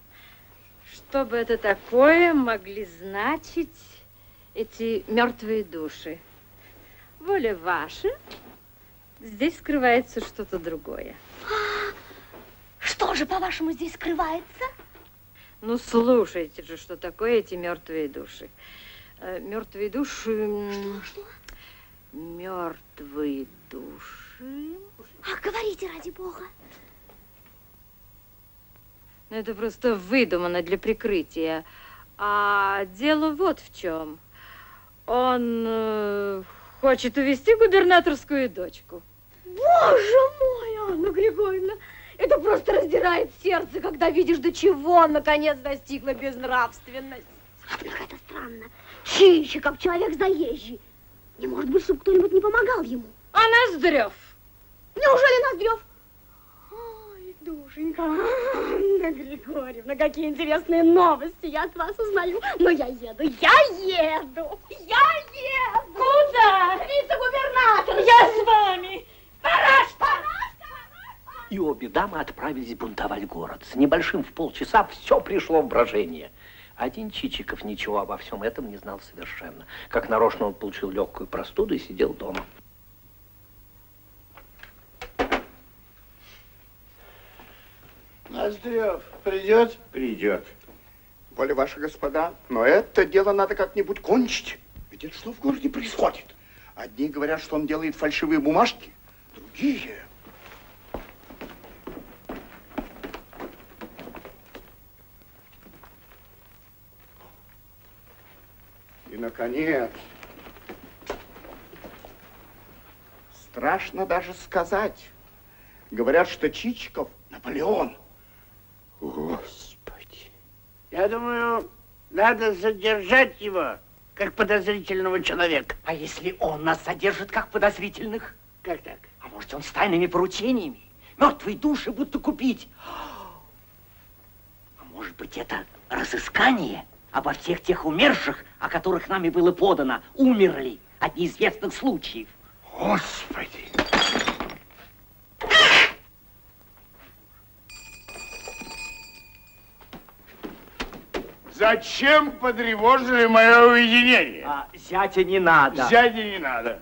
Speaker 14: Что бы это такое могли значить эти мертвые души? Воля ваша. Здесь скрывается что-то другое.
Speaker 8: А, что же, по-вашему, здесь скрывается?
Speaker 14: Ну, слушайте же, что такое эти мертвые души. Мертвые души...
Speaker 8: Что, что?
Speaker 14: Мертвые души...
Speaker 8: А, говорите, ради бога.
Speaker 14: Ну, это просто выдумано для прикрытия. А дело вот в чем. Он э, хочет увезти губернаторскую дочку.
Speaker 8: Боже мой, Анна Григорьевна, это просто раздирает сердце, когда видишь, до чего наконец достигла безнравственность. Однако это странно. Чичиков человек заезжий. Не может быть, чтобы кто-нибудь не помогал ему.
Speaker 14: А Ноздрев?
Speaker 8: Неужели Ноздрев? Ой, душенька, Анна Григорьевна, какие интересные новости я от вас узнаю. Но я еду, я еду, я еду.
Speaker 14: Куда?
Speaker 8: Вице-губернатор.
Speaker 14: Я с вами.
Speaker 8: Параш, параш.
Speaker 1: И обе дамы отправились бунтовать город. С небольшим в полчаса все пришло в брожение. Один Чичиков ничего обо всем этом не знал совершенно. Как нарочно он получил легкую простуду и сидел дома.
Speaker 3: Ноздрев придет? Придет. Воля ваша, господа, но это дело надо как-нибудь кончить. Ведь это что в городе происходит? Одни говорят, что он делает фальшивые бумажки, другие...
Speaker 9: наконец. Страшно даже сказать. Говорят, что Чичиков Наполеон.
Speaker 3: Господи.
Speaker 10: Я думаю, надо задержать его, как подозрительного человека.
Speaker 17: А если он нас задержит, как подозрительных?
Speaker 10: Как так?
Speaker 17: А может, он с тайными поручениями? Мертвые души будто купить. А может быть, это разыскание обо всех тех умерших, о которых нами было подано, умерли от неизвестных случаев.
Speaker 3: Господи!
Speaker 7: Зачем потревожили мое уединение?
Speaker 17: А, зятя не надо.
Speaker 7: Зятя не надо.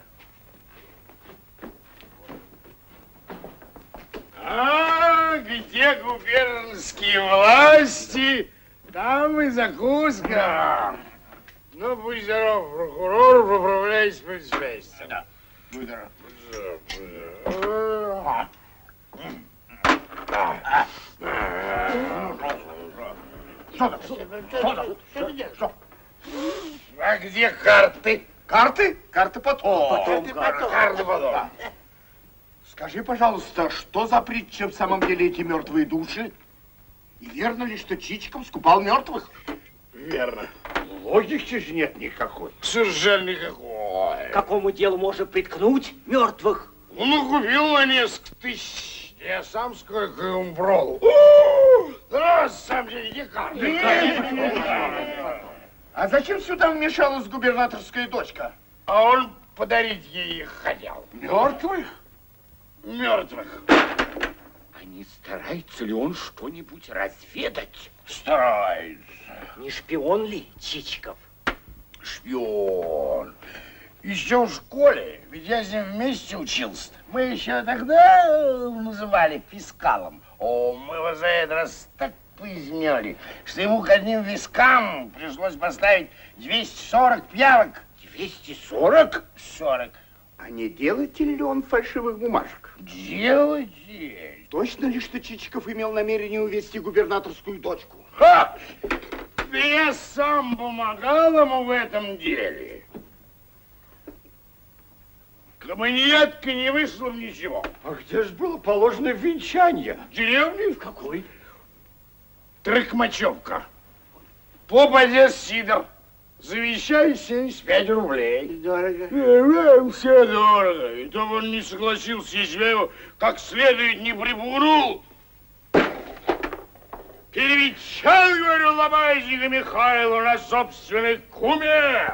Speaker 7: А, где губернские власти, там и закуска. Ну, будь здоров, прокурор, поправляйся по связи. Да. Будь здоров. Будь здоров. Что там? Что там? Что ты делаешь? Что? А где карты?
Speaker 3: Карты? Карты потом.
Speaker 7: Карты потом. Карты потом.
Speaker 3: Скажи, пожалуйста, что за притча в самом деле эти мертвые души? И верно ли, что Чичиков скупал мертвых?
Speaker 7: Верно. Логики же нет никакой. Совершенно никакой.
Speaker 17: К какому делу можно приткнуть мертвых?
Speaker 7: Ну, купил на несколько тысяч. Я сам сколько ему продал. Здравствуйте, где карты?
Speaker 3: А зачем сюда вмешалась губернаторская дочка?
Speaker 7: А он подарить ей их хотел.
Speaker 3: Мертвых?
Speaker 7: Мертвых.
Speaker 3: А не старается ли он что-нибудь разведать?
Speaker 7: Старается.
Speaker 17: Не шпион ли Чичиков?
Speaker 7: Шпион. Еще в школе, ведь я с ним вместе учился. Мы еще тогда называли фискалом. О, мы его за этот раз так поизмели, что ему к одним вискам пришлось поставить двести сорок пиявок.
Speaker 3: двести сорок?
Speaker 7: сорок.
Speaker 3: А не делаете ли он фальшивых бумажек?
Speaker 7: Делайте.
Speaker 3: Точно ли, что Чичиков имел намерение увезти губернаторскую дочку?
Speaker 7: Ха! Да я сам помогал ему в этом деле. Коммуниатка не вышло ничего.
Speaker 3: А где же было положено венчание?
Speaker 7: В деревне?
Speaker 17: В какой?
Speaker 7: Трыкмачевка. Поп одес Сидор. Завещаю семьдесят пять рублей.
Speaker 10: Дорого.
Speaker 7: Э, э, все дорого. И то он не согласился, если я его как следует не припугнул. Перевечал, говорю, Лобазника Михайлу на собственной куме.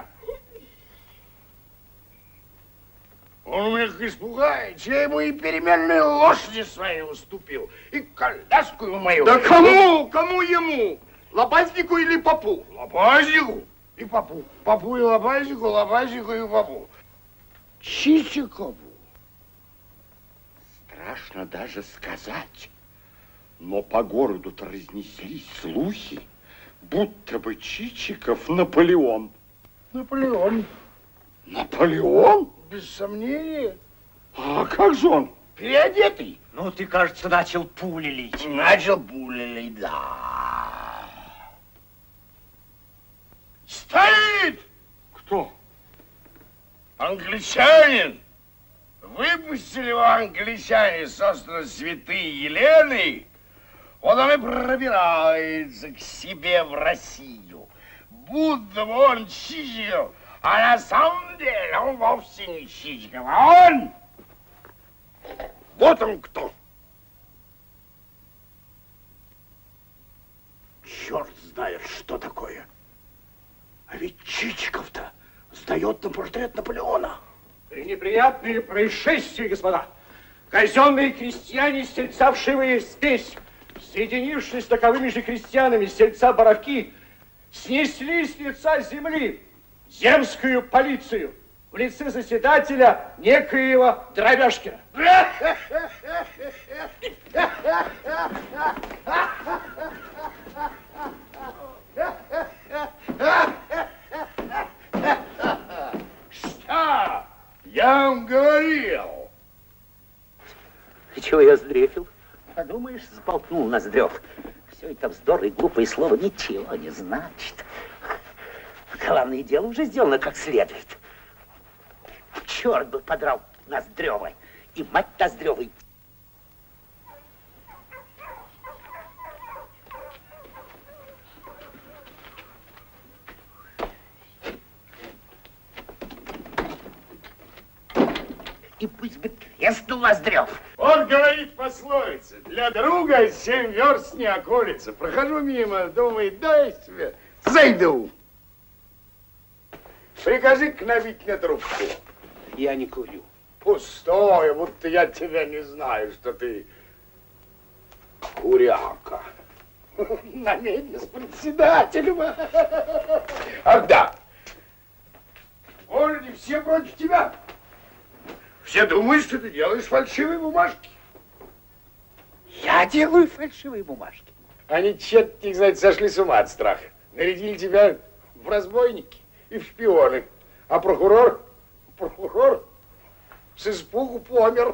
Speaker 7: Он у меня испугается. Я ему и переменные лошади свои уступил, и коляску мою.
Speaker 3: Да кому? Кому ему? Лобазнику или попу?
Speaker 7: Лобазнику и попу. Попу и лобазнику, лобазнику и попу. Чичикову.
Speaker 3: Страшно даже сказать. Но по городу-то разнеслись слухи, будто бы Чичиков Наполеон.
Speaker 7: Наполеон.
Speaker 3: Наполеон?
Speaker 7: Без сомнения.
Speaker 3: А как же он?
Speaker 7: Переодетый.
Speaker 17: Ну, ты, кажется, начал пули лить.
Speaker 7: Начал пули лить, да. Стоит!
Speaker 3: Кто?
Speaker 7: Англичанин. Выпустили его англичане с острова Святой Елены. Вот он и пробирается к себе в Россию. Будто бы он Чичиков. А на самом деле он вовсе не Чичиков, а он... Вот он кто.
Speaker 3: Черт знает, что такое. А ведь Чичиков-то сдает на портрет Наполеона.
Speaker 4: И неприятные происшествия, господа. Казенные крестьяне, сельцавшие спесь, соединившись с таковыми же крестьянами сельца Боровки, снесли с лица земли земскую полицию в лице заседателя некоего Дробяшкина.
Speaker 7: Что? Я вам говорил.
Speaker 5: И чего я сдрефил? Подумаешь, сболтнул Ноздрев. Все это вздор и глупые слова ничего не значит. Главное, дело уже сделано как следует. Черт бы подрал Ноздрёва и мать Ноздрёвой. И пусть бы треснул Ноздрёв.
Speaker 7: Он говорит пословица: для друга семь верст не околится. Прохожу мимо, думает, дай себе, зайду. Прикажи-ка набить мне трубку.
Speaker 5: Я не курю.
Speaker 7: Пустое, будто я тебя не знаю, что ты куряка. Намедни с председателем. Ах да, в городе все против тебя. Все думают, что ты делаешь фальшивые бумажки.
Speaker 5: Я делаю фальшивые бумажки?
Speaker 7: Они, черт их знает, сошли с ума от страха. Нарядили тебя в разбойники и в шпионы. А прокурор, прокурор с испугу помер.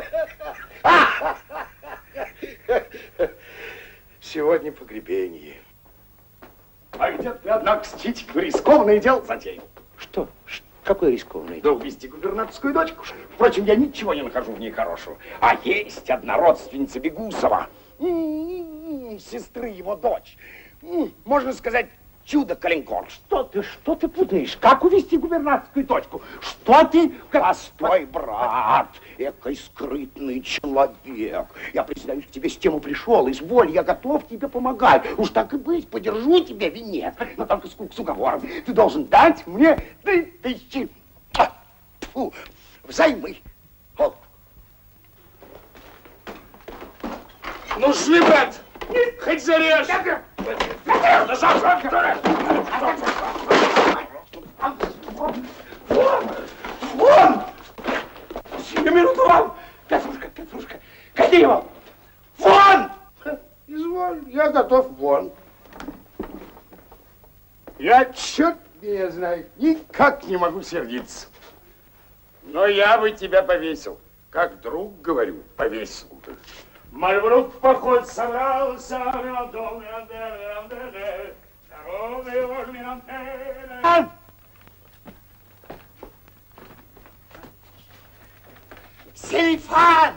Speaker 7: Сегодня погребение. А где ты, однако, Ститик, рискованное дело затеял?
Speaker 5: Что? Какой рискованный?
Speaker 7: Да увезти губернаторскую дочку. Впрочем, я ничего не нахожу в ней хорошего. А есть одна родственница Бегусова, сестры его дочь. Можно сказать, чудо-калинкор.
Speaker 5: Что ты, что ты путаешь? Как увезти губернаторскую дочку? Что ты?
Speaker 7: Постой, брат, экой скрытный человек. Я, признаюсь, к тебе с тем и пришел. Изволь, я готов тебе помогать. Уж так и быть, подержу тебя венец. Но только с, с уговором. Ты должен дать мне три тысячи Фу, взаймы. О. Ну, шли, брат, хоть зарежь. Вон! Вон! Сию минуту вам! Петрушка, Петрушка, гони его! Вон! Изволь, я готов вон. Я, черт меня знает, никак не могу сердиться. Но я бы тебя повесил. Как друг, говорю, повесил. Мальбрук в поход собрался,
Speaker 5: Селифан!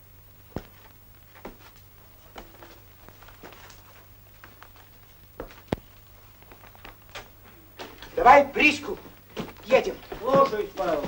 Speaker 5: Давай бричку, едем.
Speaker 6: Слушаюсь, Павел.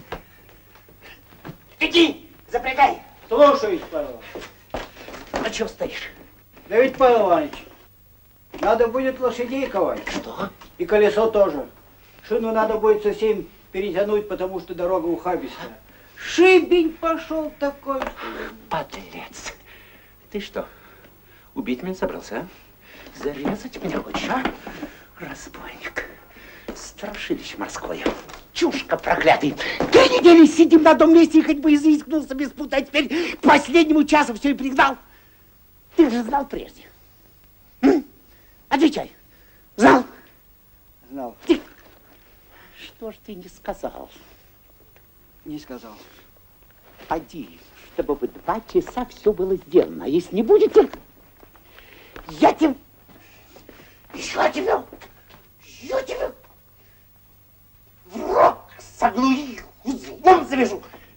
Speaker 5: Иди, запрягай.
Speaker 6: Слушаюсь, Павел.
Speaker 5: А чего стоишь?
Speaker 6: Да ведь, Павел Иванович, надо будет лошадей ковать.
Speaker 5: Что?
Speaker 6: И колесо тоже. Шину надо будет совсем перетянуть, потому что дорога ухабистая. Шибень пошел такой.
Speaker 5: Подлец. Ты что, убить меня собрался, а? Зарезать меня хочешь, а? Разбойник. Страшилище морское. Чушка проклятый. Три недели сидим на одном месте и хоть бы изыскнулся без пута, а теперь к последнему часу все и пригнал. Ты же знал прежде. М? Отвечай. Знал?
Speaker 6: Знал.
Speaker 5: Ты... Что ж ты не сказал?
Speaker 6: Не сказал.
Speaker 5: Поди, чтобы в два часа все было сделано. А если не будете, я тебе... Я тебе... Я тебе... в рог согну и узлом завяжу.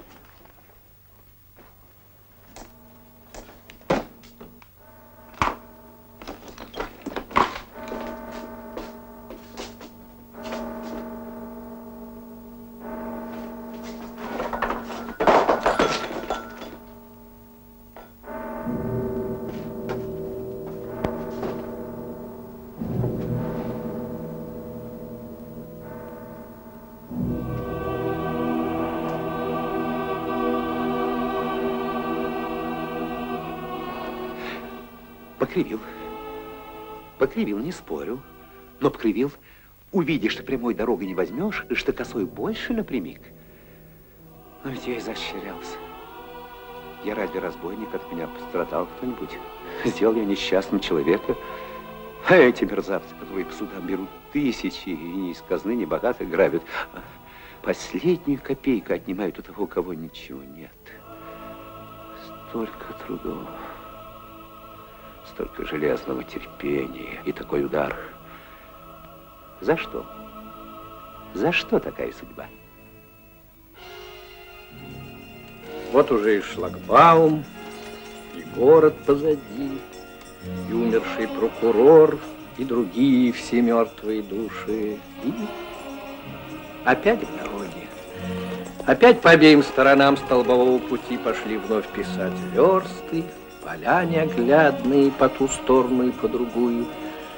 Speaker 5: Покривил. Покривил, не спорю. Но покривил. Увидишь, что прямой дорогой не возьмешь, и что косой больше напрямик. Но ведь я изощрялся. Я разве разбойник, от меня пострадал кто-нибудь? Сделал я несчастным человека. А эти мерзавцы по твоим судам берут тысячи, и ни из казны, ни богато грабят. А последнюю копейку отнимают у того, у кого ничего нет. Столько трудов. Столько железного терпения и такой удар. За что? За что такая судьба?
Speaker 1: Вот уже и шлагбаум, и город позади, и умерший прокурор, и другие все мертвые души. И опять в дороге. Опять по обеим сторонам столбового пути пошли вновь писать версты, поля неоглядные по ту сторону и по другую.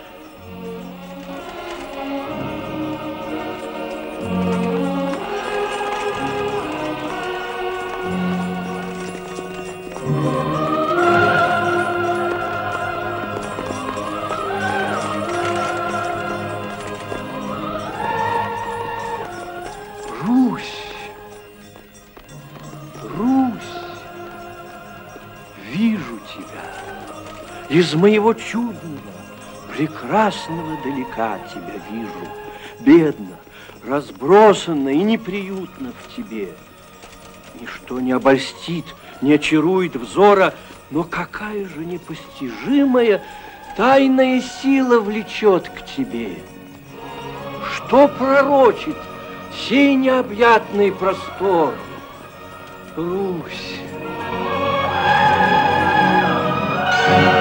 Speaker 19: Из моего чудного, прекрасного далека тебя вижу. Бедно, разбросанно и неприютно в тебе. Ничто не обольстит, не очарует взора, но какая же непостижимая тайная сила влечет к тебе. Что пророчит сей необъятный простор? Русь.